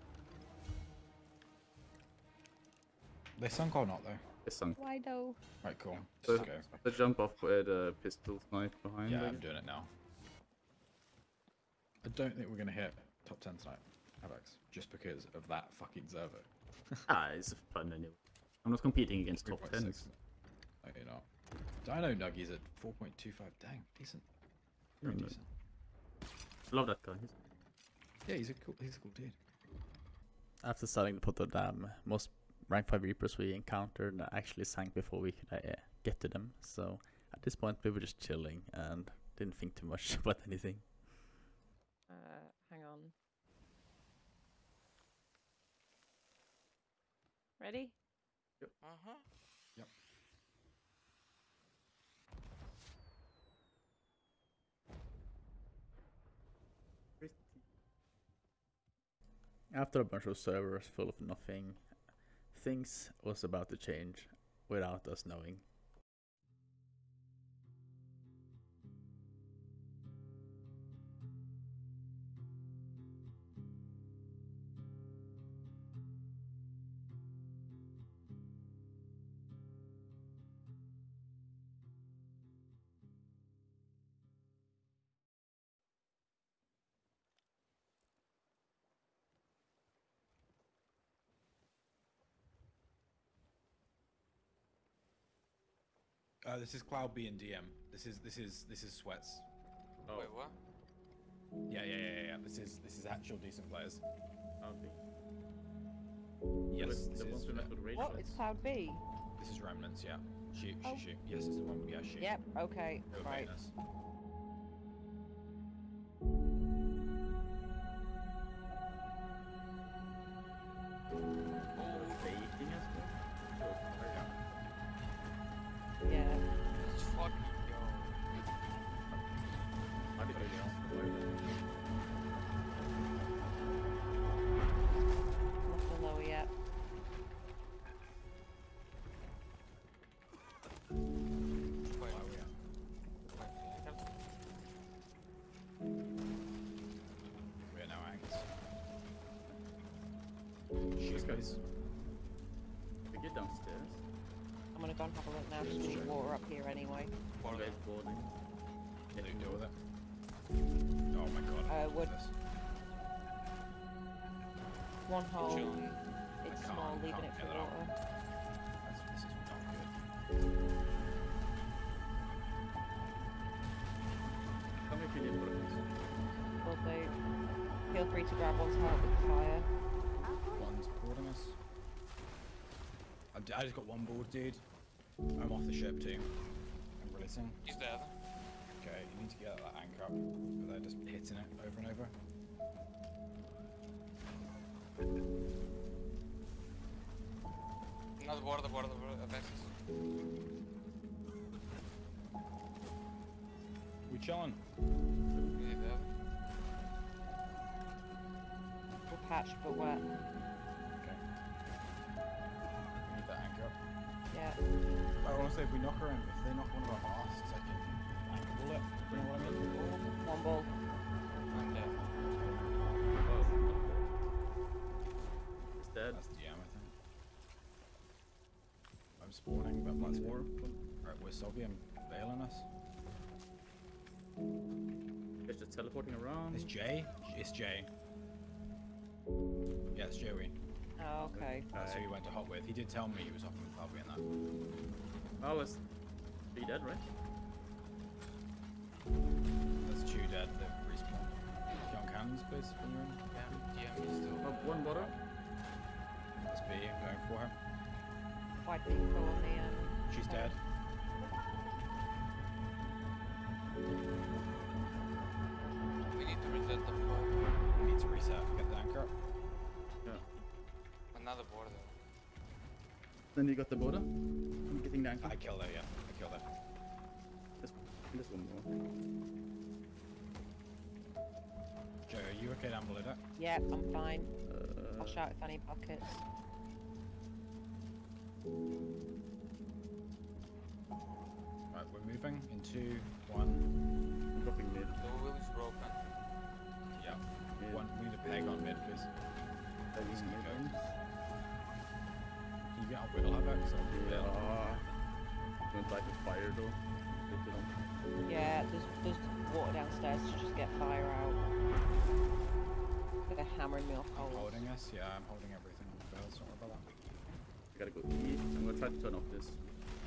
They sunk or not though? They sunk. Why though? Right, cool. So Let's go. they jump off with a pistol snipe behind. Yeah, I I'm guess. doing it now. I don't think we're gonna hit top 10 tonight, Avex, just because of that fucking server. Ah, it's fun anyway. I'm not competing against top 3.6. 10s. No, you're not. Dino Nuggies at 4.25. Dang, decent. Very Mm. decent. Love that guy. Yeah, he's a cool dude. After starting to put the most rank 5 Reapers we encountered actually sank before we could get to them. So at this point we were just chilling and didn't think too much about anything. Hang on. Ready? Uh-huh. Yep. After a bunch of servers full of nothing, things was about to change without us knowing. This is Cloud B and DM. This is Sweats. Oh. Wait, what? Yeah. This is actual decent players. Yes, this is. What? It's Cloud B. This is Remnants. Yeah. Shoot. Oh. Yes, it's the one. Yeah, shoot. Yep. Okay. Go Right. Venus. Yeah. Let's fucking go. Nothing lower yet. Wait. We are now Angus. Shoot, guys. We get downstairs. I'm gonna go and have a look now because we need water up here anyway. Water. Boarding. What do you do with it? Oh my god. Wood. This. One hole. Chilling. It's I can't- small, leaving can't it get for it out. water. This is not good. Come if you need for this. Will do. Feel free to grab one to help with the fire. One's boarding us. I just got one board, dude. I'm off the ship too. I'm releasing. He's dead. Okay, you need to get that anchor up, but they're just hitting it over and over. Not water, Alexis. We chilling. Is he dead? We're patched but wet. Okay. We need that anchor up. Yeah. I want to say if we knock her in, if they knock one of our masts, I can anchor pull it. You know what I mean? One ball. I'm dead. It's dead. That's the jam, I think. I'm spawning, but Once let's more. Right, we're Soggy and bailing us. It's just teleporting around. It's Jay? It's Jay. Yeah, it's Joey. Oh, okay. That's who he went to hop with. He did tell me he was hopping with Bobby and that. Oh, let's be dead, right? That's two dead that respawn. Get on cannons, please, when you're in. Yeah, DM is still. One water. That's B, I'm going for her. 5 people on the She's dead. We need to reset the floor. We need to reset. Get the anchor up. Yeah. Another border. Then you got the border. I'm getting the anchor. I killed her, yeah. I killed her. Just one more. Joe, are you okay down below that? Yeah, I'm fine. I'll shout if any pockets. Right, we're moving in 2, 1. I'm dropping mid. The wheel is broken. Yeah. Mid. One. We need a peg on mid, please. Tagging Just mid go. ones. Can you get up with Havax? Yeah. Don't like the fire though. Later on. Yeah, there's water downstairs to just get fire out. They're hammering me off I'm holes. holding us. Yeah, I'm holding everything on the bells. Don't worry about that. I gotta go eat. I'm gonna try to turn off this.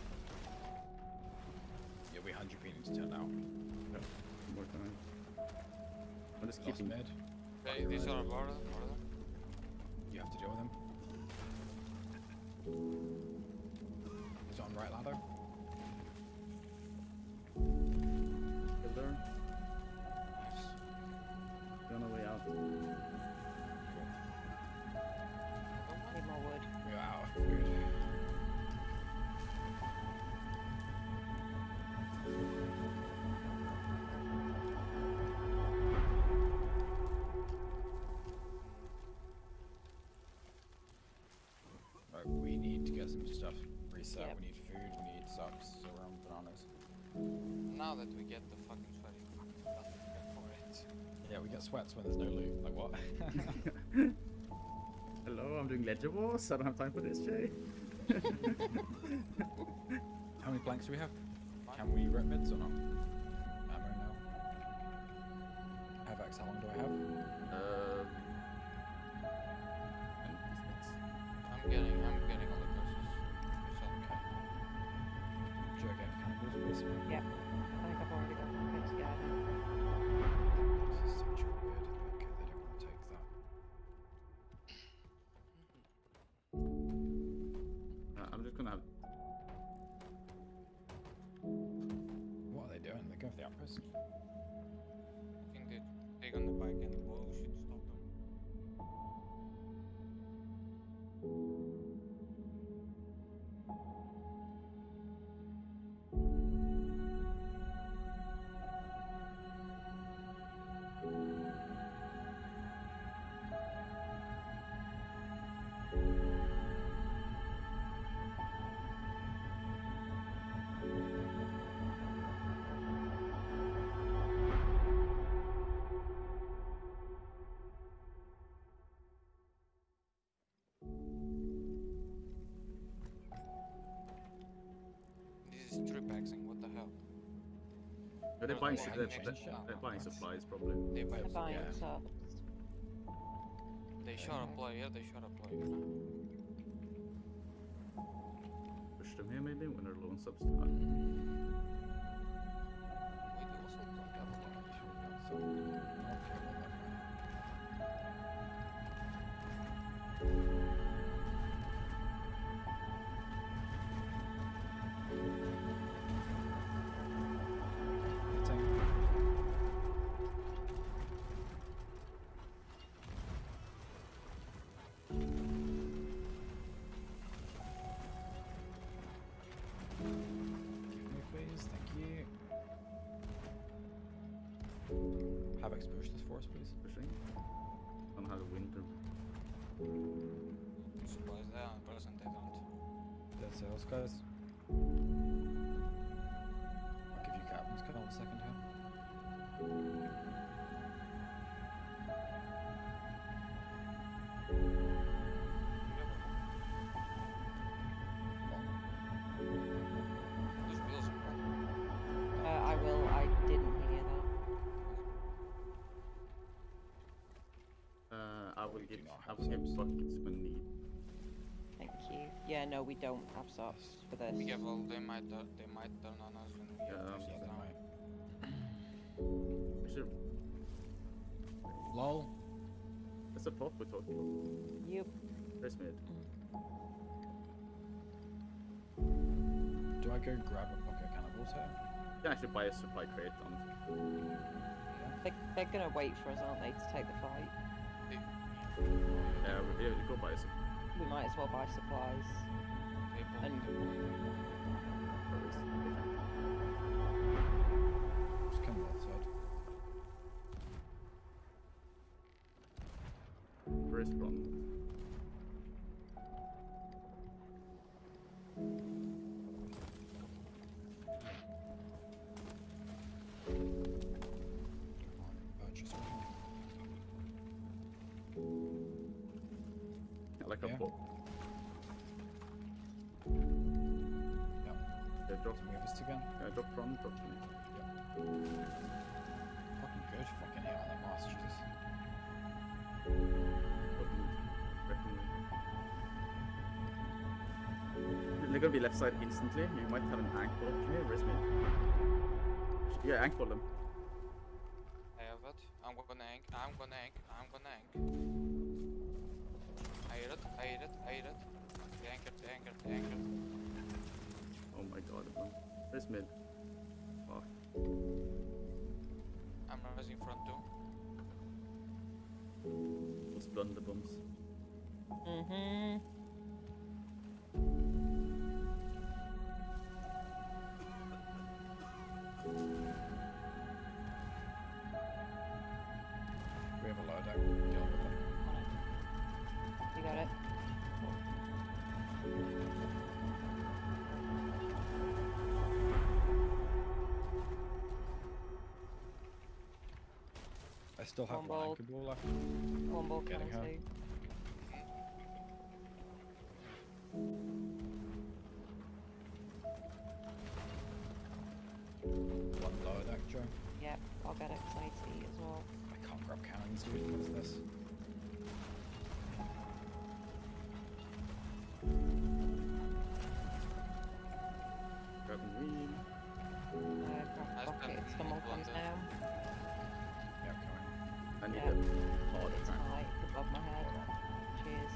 Yeah, we 100p need to turn out. Yeah. One more time. I'm just Lost keeping. mid. Okay, these are border. You have to deal with him. He's on right ladder. Still there. Nice. They're on the way out. Cool. Need more wood. We are out of food. Right, we need to get some stuff reset. Yep. We need food, we need subs, so we're on bananas. Now that we get the fucking sweaty stuff for it. Yeah, we get sweats when there's no loot. Like what? Hello, I'm doing Ledger Wars. I don't have time for this, Jay. How many planks do we have? Can we rip mids or not? Ammo now. Havax, how long do I have? 26. I'm getting all the curses. Okay. Joe, get cannibals, please. Yep. I think I've already got pockets. Yeah, I do. This is such a weird. Okay, they don't want to take that. I'm just gonna have. What are they doing? They're going for the outpost. I think they take on the bike and the bow should stop them. This is trip axing, what the hell? They're There's buying, no they're, animation. they're buying supplies probably. They buy They're buying Yeah. subs. They shot a player, they shot a player. Push them here maybe when they're low on subs. We also don't have a lot. So, okay, well, they're fine. Hitting. Give me, please. Thank you. Havoc, push this for us, please. Pushing. I don't know how to win them. Supplies there, and present they don't. Dead sales, guys. I'll give you captain's call a second here. Those wheels are broken. I will. I didn't hear that. I will We do get not I have will get subs. buckets when need. Thank you. Yeah, no, we don't have subs for this. Be careful, they might turn on us when we Yeah, have yeah, pushes they down. might. We should. Lol. That's a pop we talked about. Yep. Where's mid? Do I go grab a bucket of cannibals here? You can actually buy a supply crate on it. They're gonna wait for us, aren't they, to take the fight? Yeah, go buy some. We might as well buy supplies. And Just come outside. Where's Ron? Purchase one. I like a Yeah. book. Yeah. Yeah, drop. Move us again. Yeah, drop Ron, drop me. Fucking good. Fucking hit on that mask, Jesus. They're gonna be left side instantly. You might have an ankle. Come here, where's mid? Yeah, ankle them. I have it. I'm gonna ank. I'm gonna ank. I'm gonna ank. I hear it. I hear it. I hear it. The anchor. The anchor. The anchor. Oh my god, man. Where's mid? Fuck. I'm rising front too. Those blunderbombs. mm-hmm. We have a loadout. Dealing with them. You got it. I still have One one ball. anchor ball left. One ball Getting coming her. too. One loadout, Joe. Yep, I'll get it 'cause I need to eat as well. I can't grab cannons, dude. What is this? Grabbing wheel. Grab I bucket spent if someone comes blunders. down. Yeah, coming. I need Yeah. a hard It's attack. high above my head. Cheers.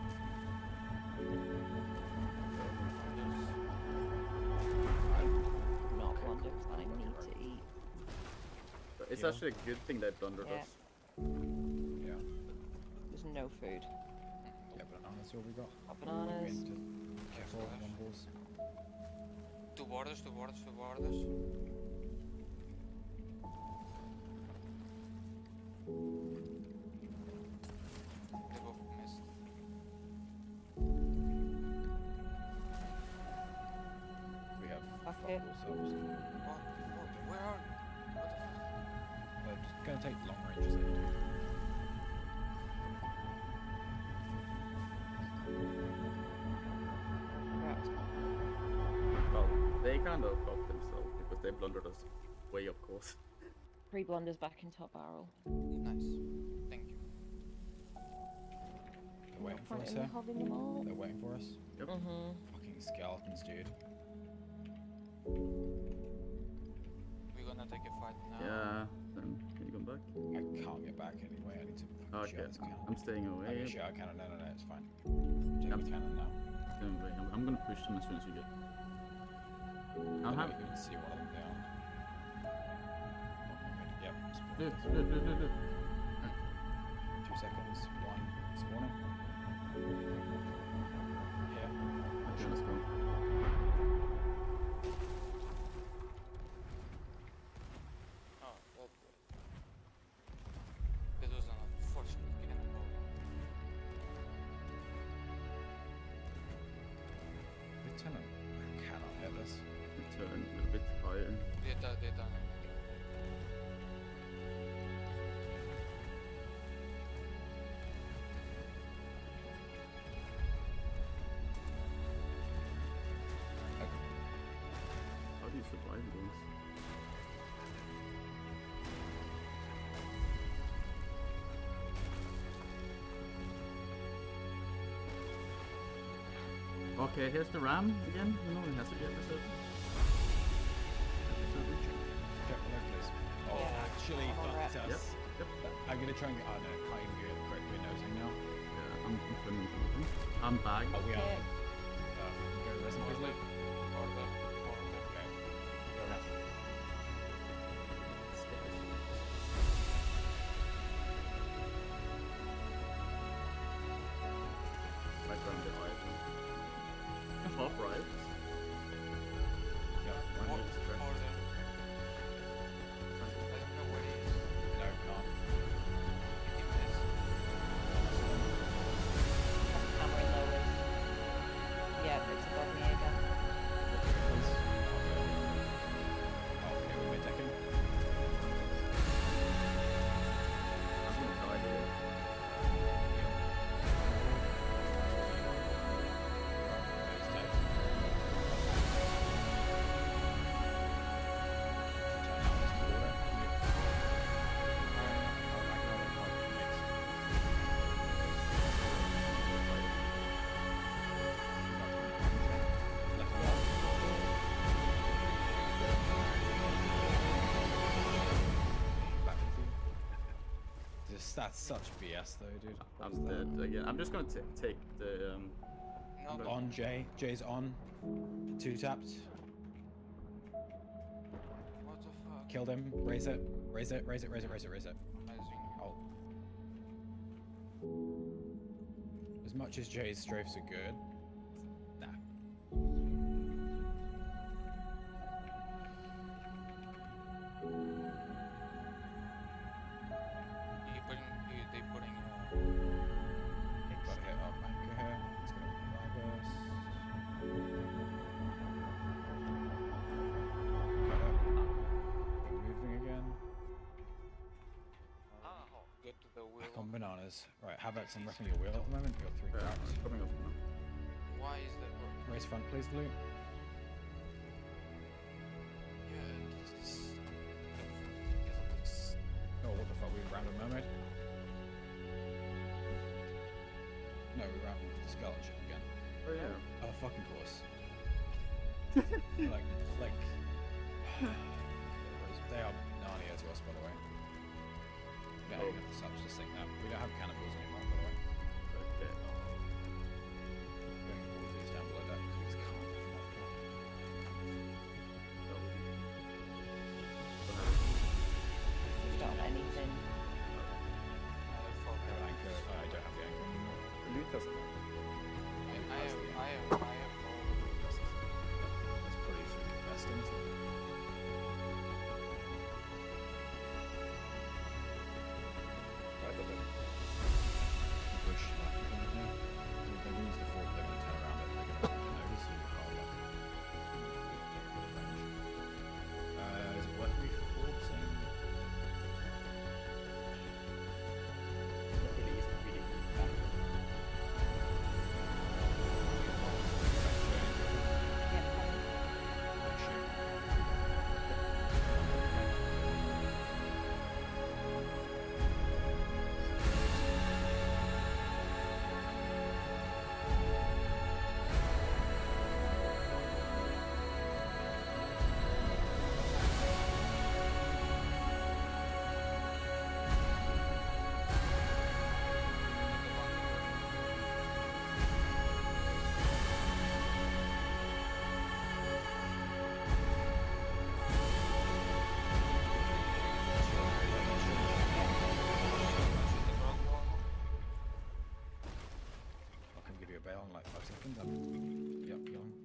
Not blunder 'cause I need to eat. But it's Yeah. actually a good thing they blundered Yeah. us. Yeah. There's no food. Yeah, bananas, all we got. Got bananas. Careful, one balls. Two borders. Two borders. Two borders. They both missed. We have Bucket. ourselves. What? Where are you? What the fuck? Just gonna take long ranges there, dude. Correct. Well, they kind of got themselves because they blundered us way up course. 3 blunders back in top barrel. Nice. Thank you. They're waiting for us Front in here. the hub anymore. They're waiting for us. Yep. Mm-hmm. Fucking skeletons, dude. We're gonna take a fight now. Yeah, then can you come back? I can't get back anyway. I need to fucking Okay, share this cannon. I'm staying away. Okay, share a cannon. No, it's fine. Take I'm- the cannon now. Staying away. I'm gonna push them as soon as you get. I'll have. You can see one of them down. Yep. Do it, spawn. do it. 2 seconds. One. Spawning. Yeah. Okay, let's go. Oh, that's good. That was an unfortunate cannonball. Lieutenant, I cannot hit this. Turn a little bit higher. Data. How do you survive those? Okay, here's the ram again. You know, it has to be episode. Check the leg, please. Oh, Yeah, actually I'm on fucked red. us. Yep. I'm gonna try and get. Oh no, can't even get the correct. We're nosing now. Yeah. I'm confirming something. I'm back. Oh, we are. Okay. Go resin, please, Luke. Order. Okay. Go ahead. Right around the eye. Half right. Yeah. One Order. needs stress. I don't know where he is. No, can't. He missed. Camera lowers. Yeah, it's above me again. Oh, okay, we're mid-decking. I'm gonna die here. He's dead. That's such BS though, dude. What was I'm that? dead again. I'm just gonna take the No, On Jay. Jay's on. 2 tapped. what the fuck? Killed him. Raise it. Raise it. Raise it. Raise it. Raise it. Raise it. Amazing. Oh. As much as Jay's strafes are good, nah. They putting Got a hit up anchor here. It's gonna reverse. Got up. Moving again. get to the wheel. Back on bananas. Right, Havoc's I'm wrecking your wheel at the moment. You're 3 Yeah, cracks. I'm coming up now. Why is that working? Race front, please, Luke. Yeah, Oh, what the fuck? We rammed a mermaid? No, we rammed the skeleton ship again. Oh yeah. Oh, fucking course. like, they are Narnia to us, by the way. Yeah, Oh. you have the subs to sing that. We don't have cannibals anymore, by the way. Okay. Going all these down below deck because we just can't. Don't have anything. Anchor. I don't have the anchor anymore. Loot doesn't. I have no. That's pretty freaking investing, isn't it? Right of it. Push left or something here. They lose the fort, they're going to turn around it, they're going to turn over, so you're hard left. Is it worth reforcing? I can give you a bail in like 5 seconds. Yep, you're on.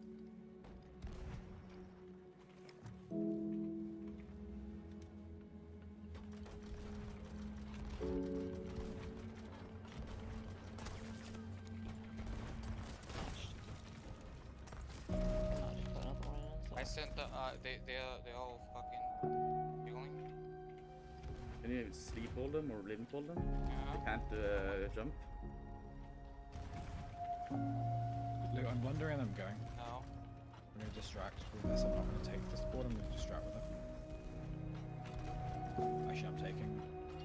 I sent the they're all fucking healing. Can you sleep hold them or limp hold them? Yeah. They can't jump. Luke, I'm wondering I'm going. No. I'm going to distract with this. I'm not going to take this board, I'm going to distract with it. Actually, I'm taking.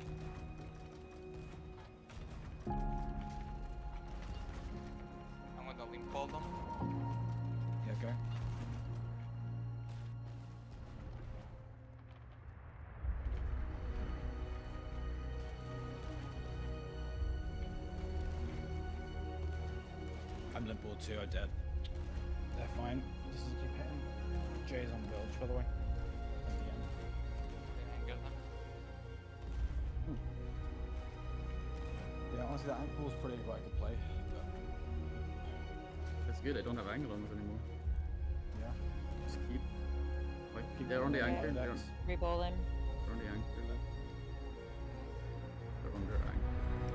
I'm gonna limp hold them. Yeah, go. limp board too, I dead. They're fine. He doesn't keep hitting. Jay's on bilge, by the way. At the end. Yeah, honestly, that ankle's pretty like a play. But... That's good, I don't have angle on it anymore. Yeah. Just keep. Like, they're on the anchor. They're on Reball him. the anchor. They're on their anchor.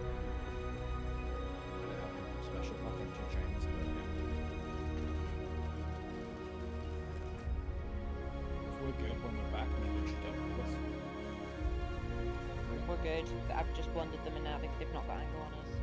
Special block of 2 chains, but yeah. If we're good when we're back, maybe we should double this. We're good. I've just blundered them and now they've not got angle on us.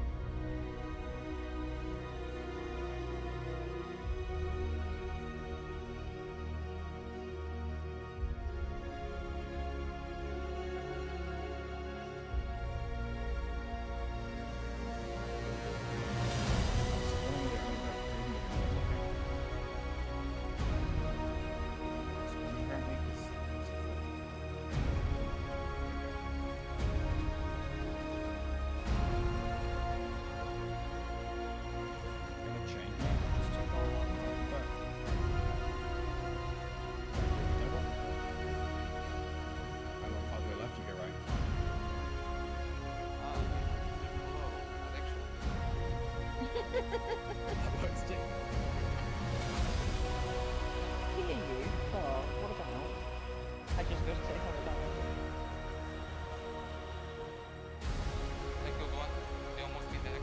Healing you? Oh, what about? I just go to say hello about it. I killed one. They almost beat the heck.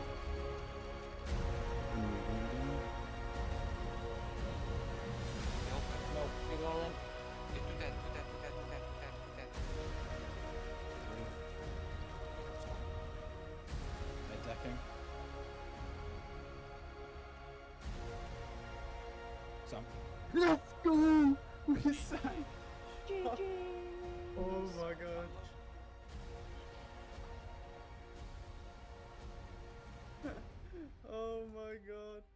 Nope. Reroll him. Do that, do that, do that, do that, do that, do that. They're decking. Some. Let's go! We sang! GG! Oh my god. Oh my god.